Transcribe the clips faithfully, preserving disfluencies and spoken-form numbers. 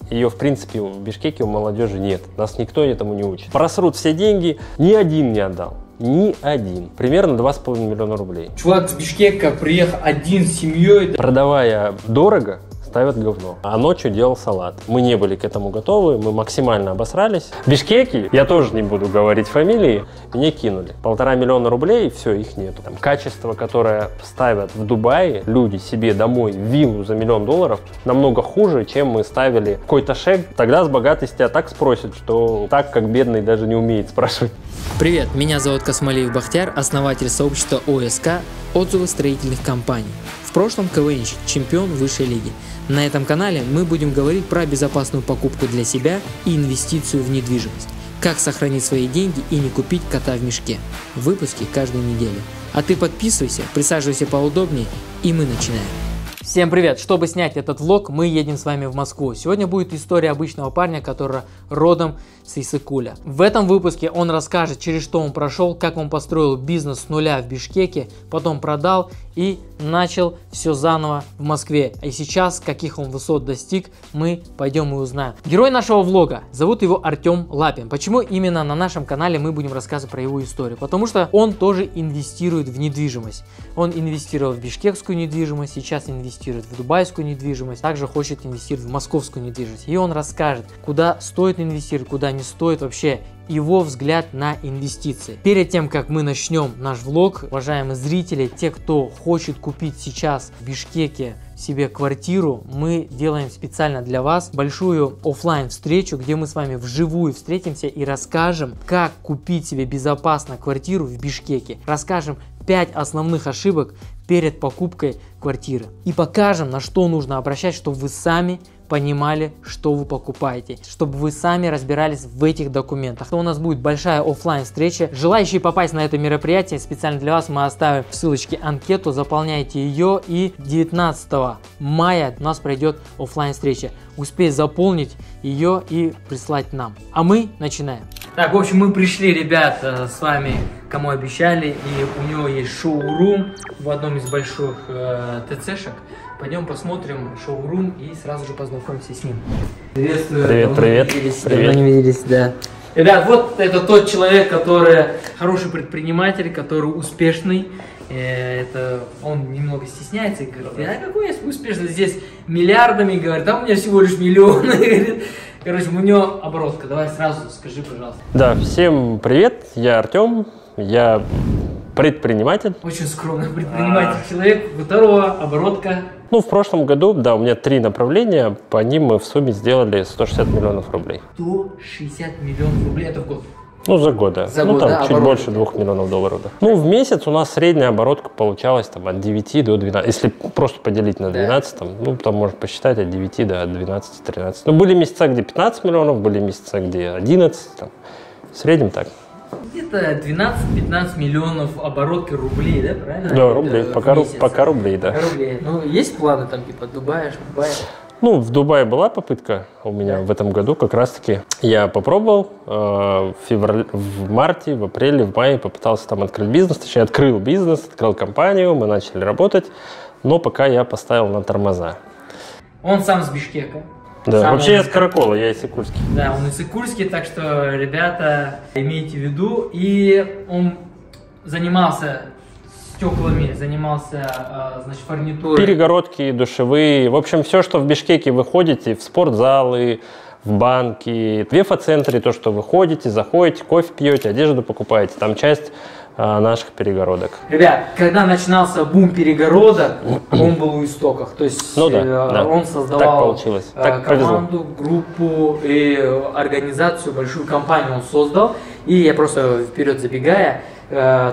Ее, в принципе, в Бишкеке у молодежи нет. Нас никто этому не учит. Просрут все деньги, ни один не отдал. Ни один. Примерно два с половиной миллиона рублей. Чувак с Бишкека приехал один с семьей. Продавая дорого, ставят говно. А ночью делал салат. Мы не были к этому готовы, мы максимально обосрались. В Бишкеке, я тоже не буду говорить фамилии, мне кинули. Полтора миллиона рублей, и все, их нету. Там качество, которое ставят в Дубае люди себе домой виллу за миллион долларов, намного хуже, чем мы ставили какой-то шек. Тогда с богатых тебя так спросят, что так, как бедный, даже не умеет спрашивать. Привет, меня зовут Касмалиев Бахтияр, основатель сообщества о эс ка «Отзывы строительных компаний». В прошлом КВНщик, чемпион высшей лиги. На этом канале мы будем говорить про безопасную покупку для себя и инвестицию в недвижимость. Как сохранить свои деньги и не купить кота в мешке. Выпуски каждую неделю. А ты подписывайся, присаживайся поудобнее, и мы начинаем. Всем привет! Чтобы снять этот влог, мы едем с вами в Москву. Сегодня будет история обычного парня, который родом с Иссык-Куля. В этом выпуске он расскажет, через что он прошел, как он построил бизнес с нуля в Бишкеке, потом продал и начал все заново в Москве. И сейчас, каких он высот достиг, мы пойдем и узнаем. Герой нашего влога, зовут его Артем Лапин. Почему именно на нашем канале мы будем рассказывать про его историю? Потому что он тоже инвестирует в недвижимость. Он инвестировал в бишкекскую недвижимость, сейчас инвестирует в дубайскую недвижимость, также хочет инвестировать в московскую недвижимость. И он расскажет, куда стоит инвестировать, куда не стоит, вообще его взгляд на инвестиции. Перед тем, как мы начнем наш влог, уважаемые зрители, те, кто хочет купить сейчас в Бишкеке себе квартиру, мы делаем специально для вас большую офлайн встречу, где мы с вами вживую встретимся и расскажем, как купить себе безопасно квартиру в Бишкеке. Расскажем пять основных ошибок перед покупкой квартиры и покажем, на что нужно обращать, чтобы вы сами понимали, что вы покупаете, чтобы вы сами разбирались в этих документах. У нас будет большая офлайн встреча. Желающие попасть на это мероприятие, специально для вас мы оставим в ссылочке анкету, заполняйте ее, и девятнадцатого мая у нас пройдет офлайн встреча. Успей заполнить ее и прислать нам. А мы начинаем. Так, в общем, мы пришли, ребят, с вами, кому обещали, и у него есть шоу-рум в одном из больших э, ТЦшек. Пойдем посмотрим шоу-рум и сразу же познакомимся с ним. Приветствую. Привет, привет. Не виделись, привет. Давно не виделись, да. Ребят, вот это тот человек, который хороший предприниматель, который успешный. Это он немного стесняется и говорит: а какой я успешный, здесь миллиардами, говорит, а у меня всего лишь миллионы. Короче, у него оборотка. Давай сразу скажи, пожалуйста. Да, всем привет, я Артем, я предприниматель. Очень скромный предприниматель, а... человек, у которого оборотка. Ну, в прошлом году, да, у меня три направления, по ним мы в сумме сделали сто шестьдесят миллионов рублей. сто шестьдесят миллионов рублей, это в год? Ну, за год, да. За ну, год, там да, чуть оборотка. больше двух миллионов долларов, да. Ну, в месяц у нас средняя оборотка получалась там от девяти до двенадцати. Если просто поделить на двенадцать, да. там, ну, там можно посчитать от девяти до двенадцати-тринадцати. Ну, были месяца, где пятнадцать миллионов, были месяца, где одиннадцать, там, в среднем так. Где-то двенадцать-пятнадцать миллионов оборотки рублей, да, правильно? Да, рублей, пока, пока рублей, да. Пока рублей. Ну, есть планы там, типа, Дубая, Дубая? Ну, в Дубае была попытка у меня в этом году, как раз-таки я попробовал э, в, феврале, в марте, в апреле, в мае попытался там открыть бизнес, точнее открыл бизнес, открыл компанию, мы начали работать, но пока я поставил на тормоза. Он сам с Бишкека. Да, сам вообще он... я с Каракола, я иссык-кульский. Да, он иссык-кульский, так что, ребята, имейте в виду. И он занимался стеклами, занимался, значит, фурнитурой. Перегородки, душевые, в общем, все, что в Бишкеке вы ходите, в спортзалы, в банки, в вефа-центре, то, что вы ходите, заходите, кофе пьете, одежду покупаете, там часть а, наших перегородок. Ребят, когда начинался бум перегородок, он был у истоков, то есть ну, да, э, да. он создавал так получилось. Э, так команду, повезло. группу и организацию, большую компанию он создал. И я просто вперед забегая, э,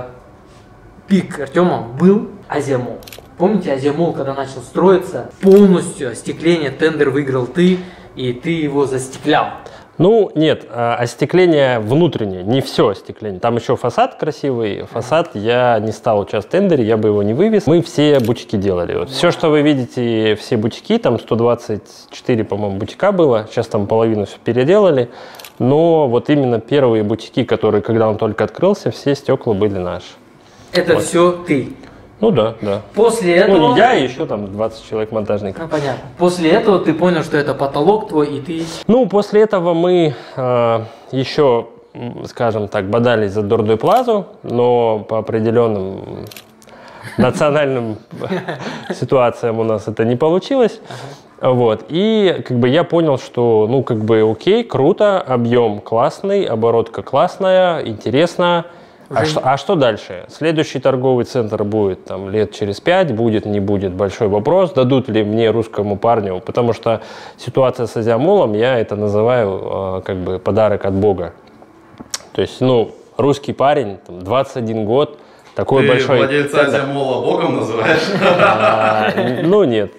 пик Артема был Азиамол. Помните Азиамол, когда начал строиться, полностью остекление, тендер выиграл ты, и ты его застеклял. Ну, нет, остекление внутреннее, не все остекление. Там еще фасад красивый. Фасад я не стал участвовать в тендере, я бы его не вывез. Мы все бутики делали. Вот. Все, что вы видите, все бутики, там сто двадцать четыре, по-моему, бутика было. Сейчас там половину все переделали. Но вот именно первые бутики, которые, когда он только открылся, все стекла были наши. Это вот. все ты? Ну да, да. После этого... Ну не я, еще там двадцать человек монтажников. Ну понятно. После этого ты понял, что это потолок твой, и ты... Ну, после этого мы э, еще, скажем так, бодались за Дорду и Плазу, но по определенным национальным ситуациям у нас это не получилось. Вот. И как бы я понял, что, ну, как бы, окей, круто, объем классный, оборотка классная, интересно. А что, а что дальше? Следующий торговый центр будет там лет через пять, будет, не будет, большой вопрос. Дадут ли мне, русскому парню? Потому что ситуация с Азиамолом, я это называю э, как бы подарок от Бога. То есть, ну, русский парень, там, двадцать один год, такой Ты большой... Ты владельца Азиамола Богом называешь? А, ну, нет.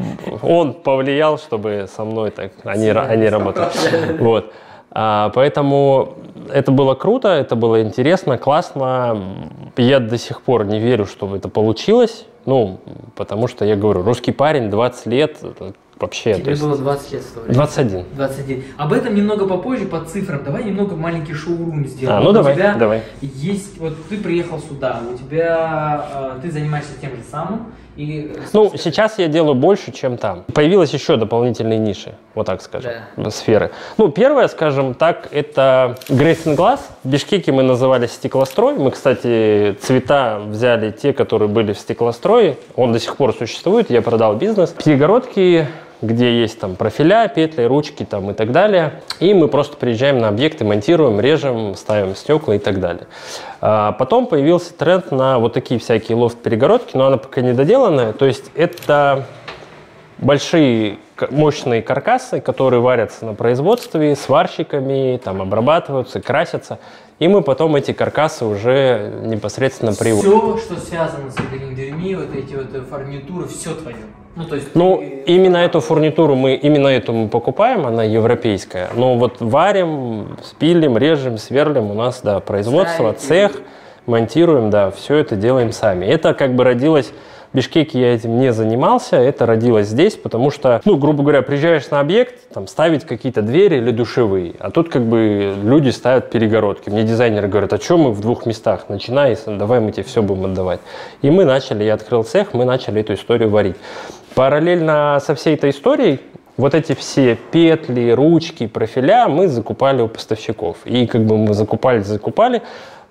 Он повлиял, чтобы со мной так они, они работали. Вот. А, поэтому это было круто, это было интересно, классно. Я до сих пор не верю, что это получилось. Ну, потому что, я говорю, русский парень, двадцать лет, вообще... Тебе есть... было двадцать лет в то время. двадцать один. двадцать один. Об этом немного попозже, по цифрам. Давай немного маленький шоурум сделаем. А, ну вот давай, у тебя давай. Есть, вот ты приехал сюда, у тебя, э, ты занимаешься тем же самым? Или, ну, сейчас я делаю больше, чем там. Появилась еще дополнительные ниши, вот так скажем, да. сферы. Ну, первое, скажем так, это Грейсен Глаз. В Бишкеке мы называли стеклострой. Мы, кстати, цвета взяли те, которые были в стеклострое. Он до сих пор существует, я продал бизнес. Перегородки, где есть там профиля, петли, ручки там и так далее. И мы просто приезжаем на объекты, монтируем, режем, ставим стекла и так далее. А потом появился тренд на вот такие всякие лофт-перегородки, но она пока не доделанная. То есть это большие мощные каркасы, которые варятся на производстве сварщиками, там обрабатываются, красятся. И мы потом эти каркасы уже непосредственно приводим. Все, что связано с этой дверьми, вот эти вот фурнитуры, все твое. Ну, то есть ну ты... именно эту фурнитуру мы, именно эту мы покупаем, она европейская. Но вот варим, спилим, режем, сверлим, у нас, да, производство, Ставите. цех, монтируем, да, все это делаем сами. Это как бы родилось... В Бишкеке я этим не занимался, это родилось здесь, потому что, ну, грубо говоря, приезжаешь на объект, там, ставить какие-то двери или душевые, а тут как бы люди ставят перегородки. Мне дизайнеры говорят, а что мы в двух местах? Начинай, давай мы тебе все будем отдавать. И мы начали, я открыл цех, мы начали эту историю варить. Параллельно со всей этой историей, вот эти все петли, ручки, профиля мы закупали у поставщиков. И как бы мы закупали, закупали.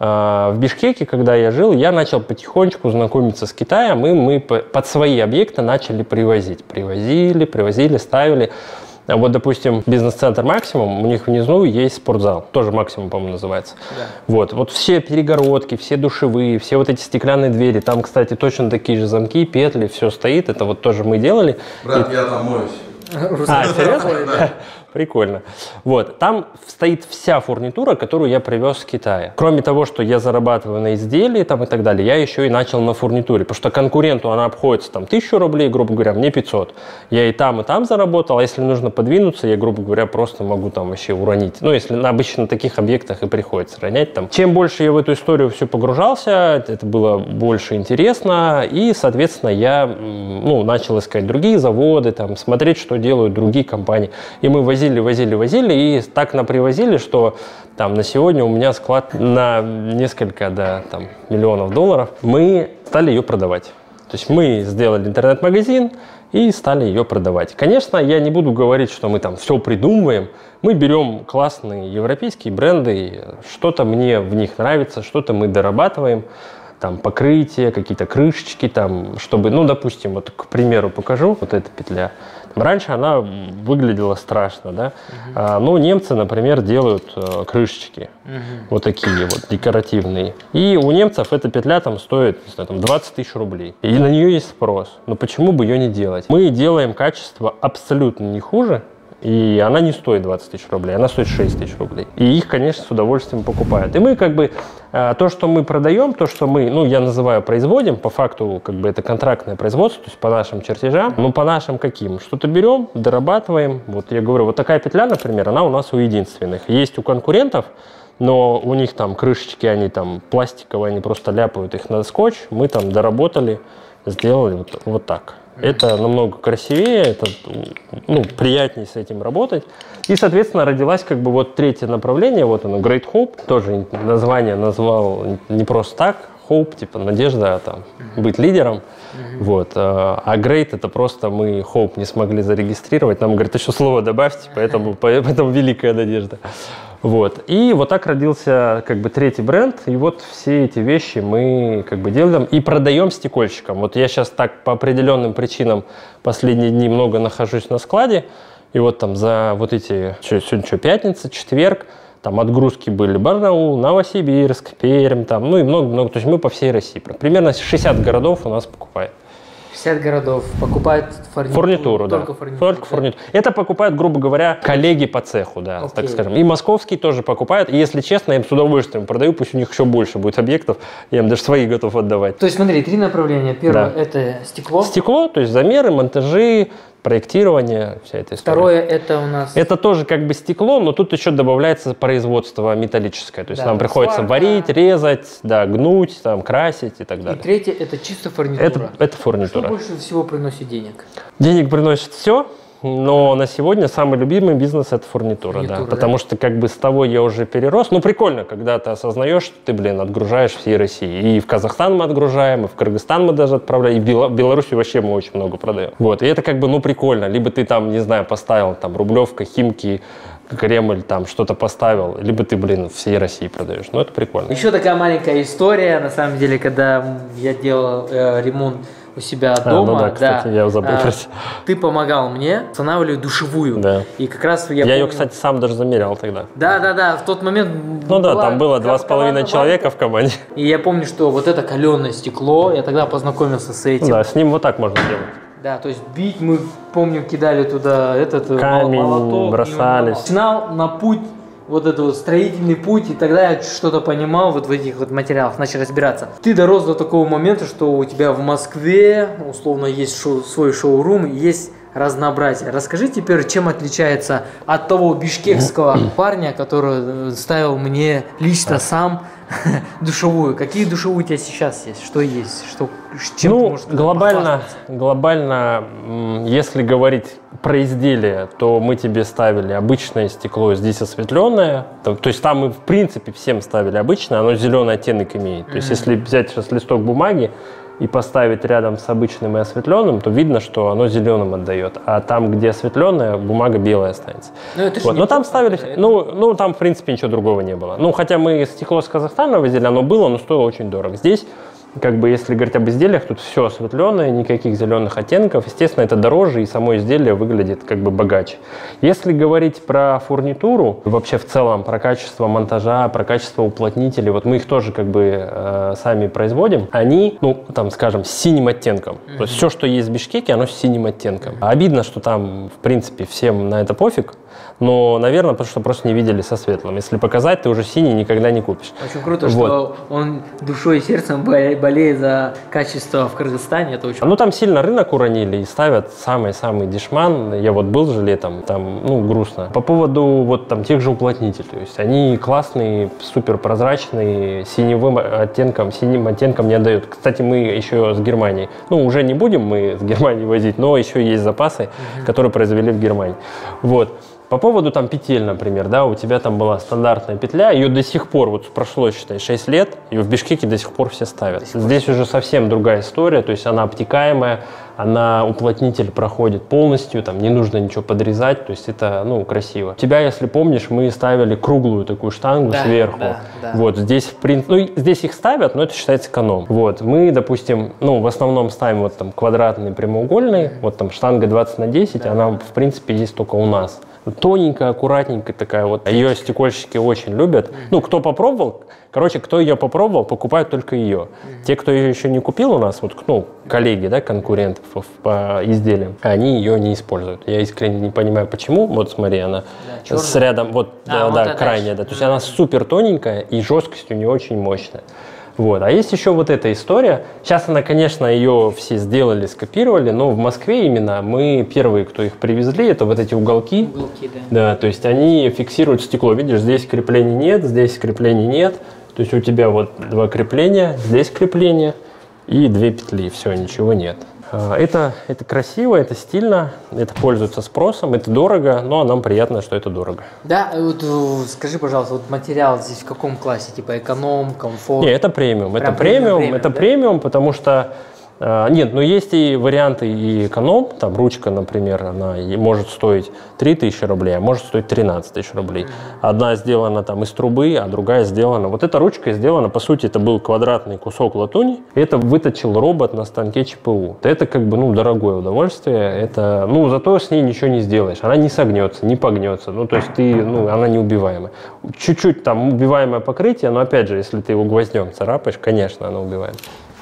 В Бишкеке, когда я жил, я начал потихонечку знакомиться с Китаем, и мы под свои объекты начали привозить. Привозили, привозили, ставили. Вот, допустим, бизнес-центр «Максимум», у них внизу есть спортзал, тоже «Максимум», по-моему, называется. Да. Вот, вот все перегородки, все душевые, все вот эти стеклянные двери, там, кстати, точно такие же замки, петли, все стоит, это вот тоже мы делали. Брат, и... я там моюсь. А, серьезно? Прикольно. Вот, там стоит вся фурнитура, которую я привез с Китая. Кроме того, что я зарабатываю на изделии там и так далее, я еще и начал на фурнитуре, потому что конкуренту она обходится там тысячу рублей, грубо говоря, мне пятьсот. Я и там, и там заработал, а если нужно подвинуться, я, грубо говоря, просто могу там вообще уронить. Ну, если на обычно на таких объектах и приходится ронять там. Чем больше я в эту историю все погружался, это было больше интересно, и, соответственно, я, ну, начал искать другие заводы, там, смотреть, что делают другие компании. И мы возили Возили, возили, возили, и так напривозили, что там на сегодня у меня склад на несколько, да, там, миллионов долларов. Мы стали ее продавать. То есть мы сделали интернет-магазин и стали ее продавать. Конечно, я не буду говорить, что мы там все придумываем. Мы берем классные европейские бренды, что-то мне в них нравится, что-то мы дорабатываем. Там покрытие, какие-то крышечки, там, чтобы, ну, допустим, вот, к примеру, покажу, вот эта петля. Там, раньше она выглядела страшно, да, uh-huh. а, но немцы, например, делают а, крышечки, uh-huh. вот такие вот, декоративные. И у немцев эта петля там стоит, не знаю, там двадцать тысяч рублей. И на нее есть спрос, но почему бы ее не делать? Мы делаем качество абсолютно не хуже, и она не стоит двадцать тысяч рублей, она стоит шесть тысяч рублей. И их, конечно, с удовольствием покупают. И мы как бы, то, что мы продаем, то, что мы, ну, я называю производим, по факту, как бы это контрактное производство, то есть по нашим чертежам, ну, по нашим каким? Что-то берем, дорабатываем. Вот я говорю, вот такая петля, например, она у нас у единственных. Есть у конкурентов, но у них там крышечки, они там пластиковые, они просто ляпают их на скотч. Мы там доработали, сделали вот, вот так. Это намного красивее, это, ну, приятнее с этим работать. И, соответственно, родилась как бы вот третье направление, вот оно, Great Hope. Тоже название назвал не просто так, hope, типа надежда там, mm-hmm. быть лидером. Mm-hmm. Вот. А great это просто мы hope не смогли зарегистрировать. Нам говорят, еще слово добавьте, поэтому, поэтому великая надежда. Вот. И вот так родился как бы третий бренд. И вот все эти вещи мы как бы делаем и продаем стекольщикам. Вот я сейчас так по определенным причинам последние дни много нахожусь на складе. И вот там за вот эти, что, сегодня что, пятница, четверг, там отгрузки были Барнаул, Новосибирск, Пермь, там, ну и много-много. То есть мы по всей России. Примерно шестьдесят городов у нас покупают. шестьдесят городов покупают фурнитуру. Фурнитуру, да. Только фурнитуру. Только фурнитуру. Это покупают, грубо говоря, коллеги по цеху, да, Окей. так скажем. И московские тоже покупают. И если честно, я им с удовольствием продаю, пусть у них еще больше будет объектов. Я им даже свои готов отдавать. То есть смотри, три направления. Первое Да. это стекло. Стекло, то есть замеры, монтажи, проектирование, вся эта история. Второе это у нас... Это тоже как бы стекло, но тут еще добавляется производство металлическое. То есть Да, нам приходится сварка. варить, резать, да, гнуть, там, красить и так И далее. третье это чисто фурнитура. Это, это Что фурнитура. больше всего приносит денег? Денег приносит все, но на сегодня самый любимый бизнес – это фурнитура, Фурнитура, да, да. потому что как бы с того я уже перерос. Ну, прикольно, когда ты осознаешь, что ты, блин, отгружаешь всей России. И в Казахстан мы отгружаем, и в Кыргызстан мы даже отправляем, и в Бела- Беларуси вообще мы очень много продаем. Вот, и это как бы, ну, прикольно. Либо ты там, не знаю, поставил там Рублевка, Химки, Кремль, там что-то поставил, либо ты, блин, всей России продаешь. Ну, это прикольно. Еще такая маленькая история, на самом деле, когда я делал э, ремонт у себя А, дома, ну да, кстати, я забыл а, про- ты помогал мне устанавливать душевую. Да. И как раз я Я ее, помню- кстати, сам даже замерял тогда. Да, да, да, в тот момент. Ну да, была там было два с половиной команда человека в команде. И я помню, что вот это каленое стекло, я тогда познакомился с этим. Да, с ним вот так можно делать. Да, то есть бить мы, помню, кидали туда этот э, Камень, молоток. бросались. И начинал на путь, вот этот вот строительный путь, и тогда я что-то понимал вот в этих вот материалах, начал разбираться. Ты дорос до такого момента, что у тебя в Москве, условно, есть шоу, свой шоурум, и есть разнообразие. Расскажи теперь, чем отличается от того бишкекского парня, который ставил мне лично сам душевую. Какие душевые у тебя сейчас есть? Что есть? Что, чем ты Ну, можешь глобально, похвастаться? глобально, м, если говорить про изделие, то мы тебе ставили обычное стекло, здесь осветленное. То, то есть там мы, в принципе, всем ставили обычное, оно зеленый оттенок имеет. То есть если взять сейчас листок бумаги и поставить рядом с обычным и осветленным, то видно, что оно зеленым отдает. А там, где осветленная, бумага белая останется. Ну, это ж Вот. не Но там просто, ставили, это- ну, ну, там, в принципе, ничего другого не было. Ну, хотя мы стекло с Казахстана возили, оно было, но стоило очень дорого. Здесь, как бы, если говорить об изделиях, тут все осветленное, никаких зеленых оттенков. Естественно, это дороже, и само изделие выглядит как бы богаче. Если говорить про фурнитуру, вообще в целом про качество монтажа, про качество уплотнителей, вот мы их тоже как бы э, сами производим, они, ну, там, скажем, с синим оттенком. Mm-hmm. То есть все, что есть в Бишкеке, оно с синим оттенком. Обидно, что там, в принципе, всем на это пофиг, но, наверное, потому что просто не видели со светлым. Если показать, ты уже синий никогда не купишь. Очень круто, Вот. что он душой и сердцем боле- болеет за качество в Кыргызстане. Это очень Ну, там сильно рынок уронили и ставят самый-самый дешман. Я вот был же летом, там, ну, грустно. По поводу вот там тех же уплотнителей. То есть они классные, супер прозрачные, синевым оттенком, синим оттенком не отдают. Кстати, мы еще с Германией, ну, уже не будем мы с Германии возить, но еще есть запасы, mm-hmm. которые произвели в Германии. Вот. По поводу там петель, например, да, у тебя там была стандартная петля, ее до сих пор, вот прошло, считай, шесть лет, ее в Бишкеке до сих пор все ставят. Здесь уже совсем другая история, то есть она обтекаемая, она, уплотнитель проходит полностью, там не нужно ничего подрезать, то есть это, ну, красиво. У тебя, если помнишь, мы ставили круглую такую штангу Да, сверху. да, да. Вот, здесь, в принципе, ну, здесь их ставят, но это считается эконом. Вот, мы, допустим, ну, в основном ставим вот там квадратный, прямоугольный, mm-hmm. вот там штанга двадцать на десять, да. Она, в принципе, есть только у нас. Тоненькая, аккуратненькая такая вот. Ее стекольщики очень любят. Ну, кто попробовал, короче, кто ее попробовал, покупают только ее. Те, кто ее еще не купил у нас, вот, ну, коллеги, да, конкурентов по изделиям, они ее не используют. Я искренне не понимаю, почему. Вот смотри, она Да, с рядом, вот, А, да, вот да, это крайняя, да. То есть она супер тоненькая и жесткость у нее очень мощная. Вот. А есть еще вот эта история. Сейчас она, конечно, ее все сделали, скопировали, но в Москве именно мы первые, кто их привезли, это вот эти уголки. уголки, да. Да, то есть они фиксируют стекло. Видишь, здесь креплений нет, здесь креплений нет. То есть у тебя вот два крепления, здесь крепление и две петли. Все, ничего нет. Это, это красиво, это стильно, это пользуется спросом, это дорого, но нам приятно, что это дорого. Да, вот скажи, пожалуйста, вот материал здесь в каком классе? Типа эконом, комфорт? Не, это премиум. Прям это премиум, премиум, это да? премиум, потому что э, нет, ну есть и варианты и эконом, там ручка, например, она и может стоить три тысячи рублей, а может стоить тринадцать тысяч рублей. Одна сделана там из трубы, а другая сделана. Вот эта ручка сделана, по сути, это был квадратный кусок латуни, это выточил робот на станке ЧПУ. Это как бы, ну, дорогое удовольствие, это, ну, зато с ней ничего не сделаешь, она не согнется, не погнется, ну, то есть ты, ну, она неубиваемая. Чуть-чуть там убиваемое покрытие, но опять же, если ты его гвоздем царапаешь, конечно, она убиваема.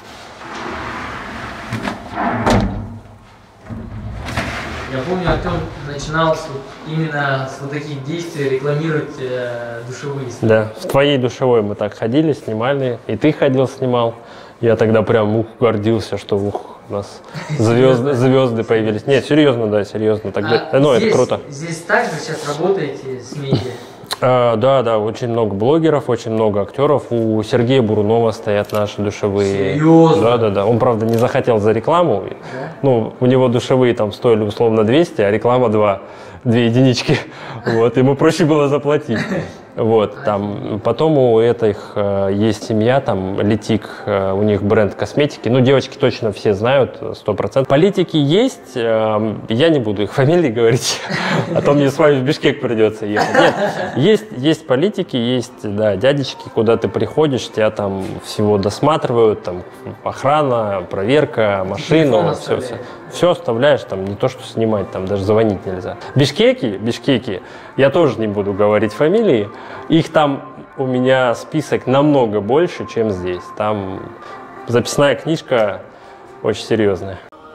Я помню, Артем начинал с, вот, именно с вот таких действий рекламировать э, душевые. Да, в твоей душевой мы так ходили, снимали, и ты ходил, снимал. Я тогда прям ух, гордился, что ух, у нас звезды, звезды появились. Нет, серьезно, да, серьезно. Тогда, а ну, здесь, это круто. Здесь также сейчас работаете с медиа? А, да, да, очень много блогеров, очень много актеров. У Сергея Бурунова стоят наши душевые. Серьезно? Да, да, да. Он, правда, не захотел за рекламу. Да? Ну, у него душевые там стоили условно двести, а реклама два. Две единички. Вот, ему проще было заплатить. Вот, там, потом у этих э, есть семья, там, Летик, э, у них бренд косметики. Ну, девочки точно все знают, сто процентов. Политики есть, э, я не буду их фамилии говорить, а то мне с вами в Бишкек придется ехать. Нет, есть, есть политики, есть, да, дядечки, куда ты приходишь, тебя там всего досматривают, там, охрана, проверка, машину, все, все. Все оставляешь, там, не то, что снимать, там, даже звонить нельзя. Бишкеки, Бишкеки, я тоже не буду говорить фамилии, их там у меня список намного больше, чем здесь. Там записная книжка очень серьезная.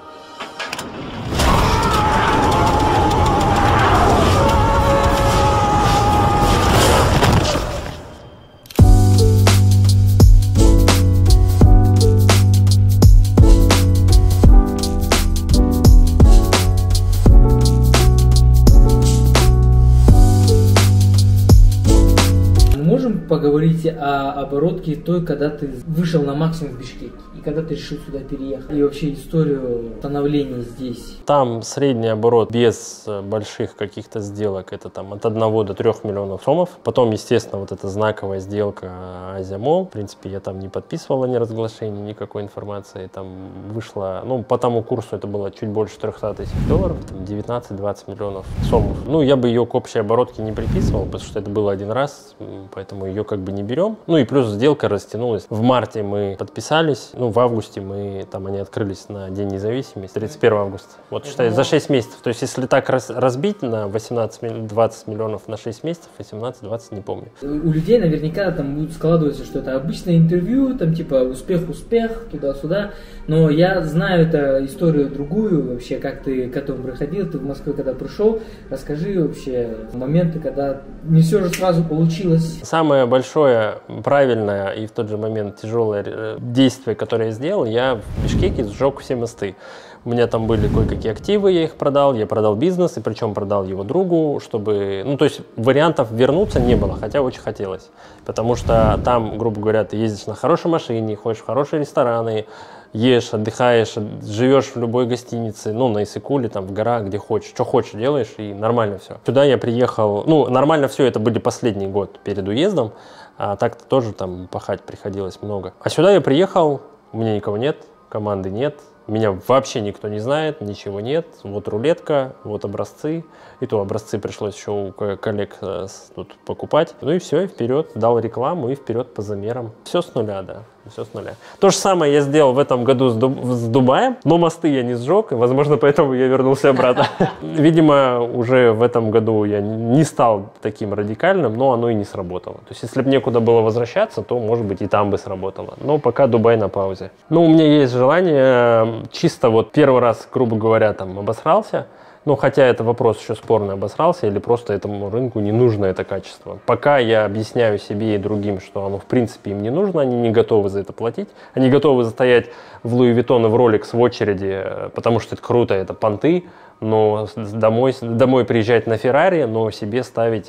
Поговорите о оборотке той, когда ты вышел на максимум в Бишкеке, и когда ты решил сюда переехать, и вообще историю становления здесь. Там средний оборот без больших каких-то сделок, это там от одного до трех миллионов сомов. Потом, естественно, вот эта знаковая сделка Азиамол, в принципе, я там не подписывал ни разглашений, никакой информации, там вышло, ну, по тому курсу это было чуть больше трехсот тысяч долларов, девятнадцать-двадцать миллионов сомов. Ну, я бы ее к общей оборотке не приписывал, потому что это было один раз, поэтому ее как бы не берем. Ну и плюс сделка растянулась. В марте мы подписались, ну в августе мы, там они открылись на День независимости, тридцать первого августа. Вот считай, за шесть месяцев. То есть если так раз, разбить на восемнадцать-двадцать миллионов на шесть месяцев, восемнадцать-двадцать, не помню. У людей наверняка там будет складываться, что это обычное интервью, там типа успех-успех, туда-сюда. Но я знаю эту историю другую вообще, как ты к этому приходил, ты в Москву когда пришел. Расскажи вообще моменты, когда не все же сразу получилось. Самое большое, правильное и в тот же момент тяжелое действие, которое я сделал, я в Бишкеке сжег все мосты. У меня там были кое-какие активы, я их продал, я продал бизнес, и причем продал его другу, чтобы... Ну, то есть вариантов вернуться не было, хотя очень хотелось. Потому что там, грубо говоря, ты ездишь на хорошей машине, ходишь в хорошие рестораны, ешь, отдыхаешь, живешь в любой гостинице, ну, на Иссык-Куле, там, в горах, где хочешь, что хочешь делаешь, и нормально все. Сюда я приехал, ну, нормально все, это были последний год перед уездом, а так-то тоже там пахать приходилось много. А сюда я приехал, у меня никого нет, команды нет, меня вообще никто не знает, ничего нет, вот рулетка, вот образцы, и то образцы пришлось еще у коллег тут покупать. Ну и все, и вперед, дал рекламу, и вперед по замерам. Все с нуля, да. Все с нуля. То же самое я сделал в этом году с, Дуб с Дубаем, но мосты я не сжег, и, возможно, поэтому я вернулся обратно. Видимо, уже в этом году я не стал таким радикальным, но оно и не сработало. То есть, если бы некуда было возвращаться, то, может быть, и там бы сработало. Но пока Дубай на паузе. Ну, у меня есть желание чисто вот первый раз, грубо говоря, там обосрался. Ну, хотя это вопрос еще спорный, обосрался или просто этому рынку не нужно это качество. Пока я объясняю себе и другим, что оно в принципе им не нужно, они не готовы за это платить. Они готовы застоять в Луи Виттон и в Rolex в очереди, потому что это круто, это понты, но домой, домой приезжать на Феррари, но себе ставить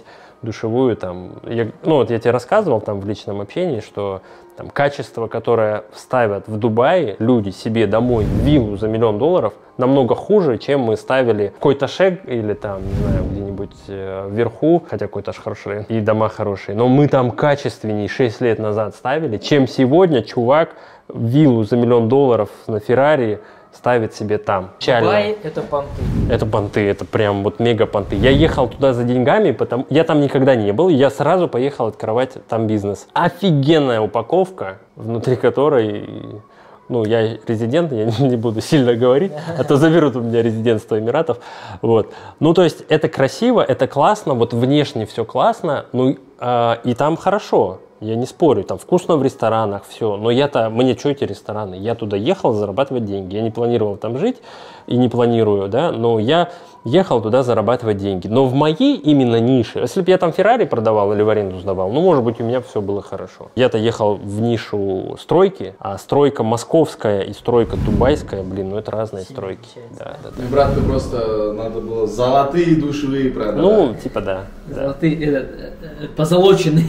душевую, там, я, ну вот я тебе рассказывал там в личном общении, что там качество, которое ставят в Дубае люди себе домой виллу за миллион долларов, намного хуже, чем мы ставили какой-то шек или там, не знаю, где-нибудь э, вверху, хотя какой-то аж хороший район, и дома хорошие, но мы там качественнее шесть лет назад ставили, чем сегодня чувак виллу за миллион долларов на Феррари ставит себе там. Дубай — это понты. Это понты, это прям вот мега понты. Я ехал туда за деньгами, потому я там никогда не был, я сразу поехал открывать там бизнес. Офигенная упаковка, внутри которой, ну, я резидент, я не буду сильно говорить, а то заберут у меня резидентство Эмиратов. Вот. Ну, то есть это красиво, это классно, вот внешне все классно, ну, э, и там хорошо. Я не спорю, там вкусно в ресторанах, все. Но я-то, мне что эти рестораны? Я туда ехал зарабатывать деньги. Я не планировал там жить и не планирую, да, но я ехал туда зарабатывать деньги. Но в моей именно нише, если бы я там Феррари продавал или в аренду сдавал, ну, может быть, у меня все было хорошо. Я-то ехал в нишу стройки, а стройка московская и стройка дубайская, блин, ну, это разные стройки. Да, да, да. И братку просто надо было золотые душевые продать. Ну, типа да. Золотые, да. э, позолоченные.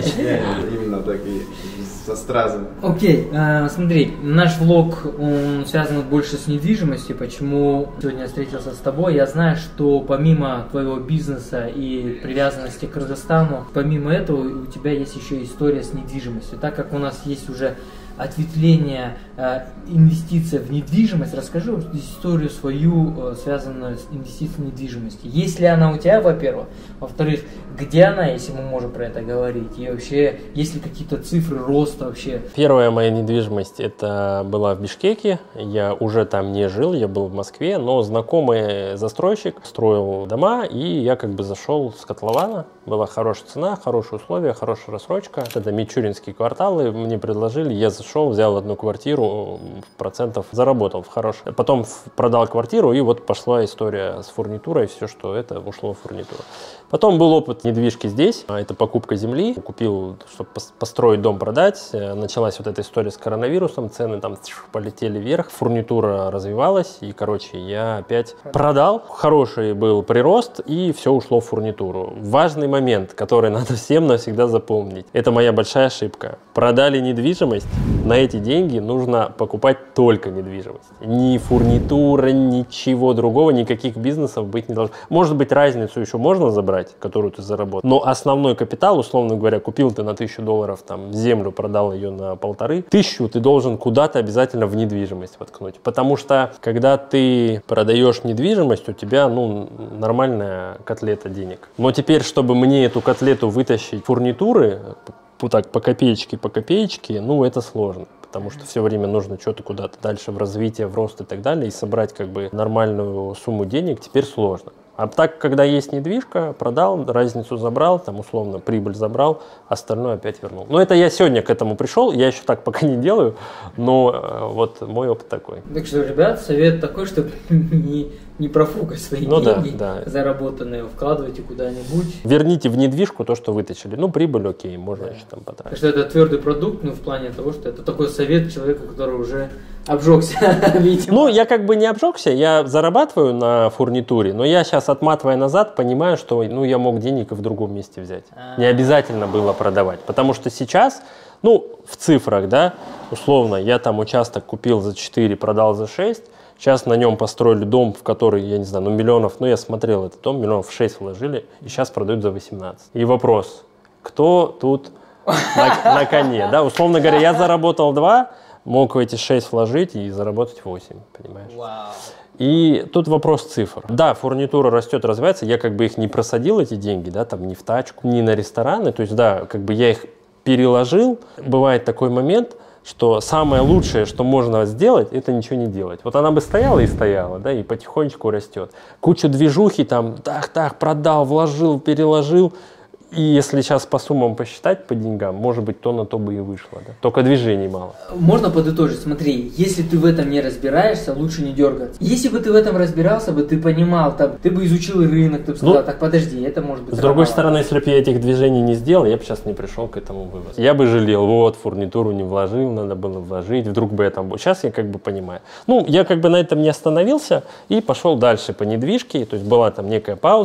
Именно такие, со стразами. Окей, э, смотри, наш влог, он связан больше с недвижимостью. Почему сегодня я встретился с тобой? Я знаю, что помимо твоего бизнеса и привязанности к Кыргызстану, помимо этого у тебя есть еще история с недвижимостью. Так как у нас есть уже ответвление э, инвестиций в недвижимость, расскажи историю свою, э, связанную с инвестициями в недвижимость. Есть ли она у тебя, во-первых? Во-вторых, где она, если мы можем про это говорить? И вообще, есть ли какие-то цифры роста вообще? Первая моя недвижимость это была в Бишкеке. Я уже там не жил, я был в Москве, но знакомый застройщик строил дома, и я как бы зашел с котлована. Была хорошая цена, хорошие условия, хорошая рассрочка. Это мичуринские кварталы, мне предложили, я зашел, взял одну квартиру, процентов заработал в хороший. Потом продал квартиру, и вот пошла история с фурнитурой, все, что это ушло в фурнитуру. Потом был опыт недвижки здесь, это покупка земли. Купил, чтобы построить дом, продать. Началась вот эта история с коронавирусом, цены там полетели вверх, фурнитура развивалась, и, короче, я опять продал. Хороший был прирост, и все ушло в фурнитуру. Важный момент, который надо всем навсегда запомнить. Это моя большая ошибка. Продали недвижимость, на эти деньги нужно покупать только недвижимость. Ни фурнитура, ничего другого, никаких бизнесов быть не должно. Может быть, разницу еще можно забрать, которую ты заработал. Но основной капитал, условно говоря, купил ты на тысячу долларов там землю, продал ее на полторы. Тысячу ты должен куда-то обязательно в недвижимость воткнуть. Потому что, когда ты продаешь недвижимость, у тебя, ну, нормальная котлета денег. Но теперь, чтобы мне эту котлету вытащить фурнитуры, вот так по копеечке, по копеечке, ну, это сложно. Потому что все время нужно что-то куда-то дальше в развитие, в рост и так далее. И собрать как бы нормальную сумму денег теперь сложно. А так, когда есть недвижка, продал, разницу забрал, там условно прибыль забрал, остальное опять вернул. Но это я сегодня к этому пришел, я еще так пока не делаю, но э, вот мой опыт такой. Так что, ребят, совет такой, чтобы не, не профукать свои ну, деньги, да, да. заработанные, вкладывайте куда-нибудь. Верните в недвижку то, что вытащили. Ну, прибыль окей, можно да. еще там потратить. Так что это твердый продукт, ну, в плане того, что это такой совет человеку, который уже обжегся, видимо. Ну, я как бы не обжегся, я зарабатываю на фурнитуре, но я сейчас, отматывая назад, понимаю, что ну, я мог денег и в другом месте взять. А-а-а. Не обязательно было продавать, потому что сейчас, ну, в цифрах, да, условно, я там участок купил за четыре, продал за шесть, сейчас на нем построили дом, в который, я не знаю, ну, миллионов, ну, я смотрел этот дом, миллионов шесть вложили, и сейчас продают за восемнадцать. И вопрос, кто тут на, на коне, да, условно говоря, я заработал два, мог эти шесть вложить и заработать восемь, понимаешь? Вау. И тут вопрос цифр. Да, фурнитура растет, развивается, я как бы их не просадил, эти деньги, да, там, ни в тачку, ни на рестораны, то есть, да, как бы я их переложил. Бывает такой момент, что самое лучшее, что можно сделать, это ничего не делать. Вот она бы стояла и стояла, да, и потихонечку растет. Куча движухи там, так-так, продал, вложил, переложил. И если сейчас по суммам посчитать, по деньгам, может быть, то на то бы и вышло. Да? Только движений мало. Можно подытожить, смотри, если ты в этом не разбираешься, лучше не дергаться. Если бы ты в этом разбирался, бы ты понимал, там, ты бы изучил рынок, ты бы сказал, ну, так, подожди, это может быть... С другой стороны, если бы я этих движений не сделал, я бы сейчас не пришел к этому выводу. Я бы жалел, вот, фурнитуру не вложил, надо было вложить, вдруг бы я там был. Сейчас я как бы понимаю. Ну, я как бы на этом не остановился и пошел дальше по недвижке, то есть была там некая пауза.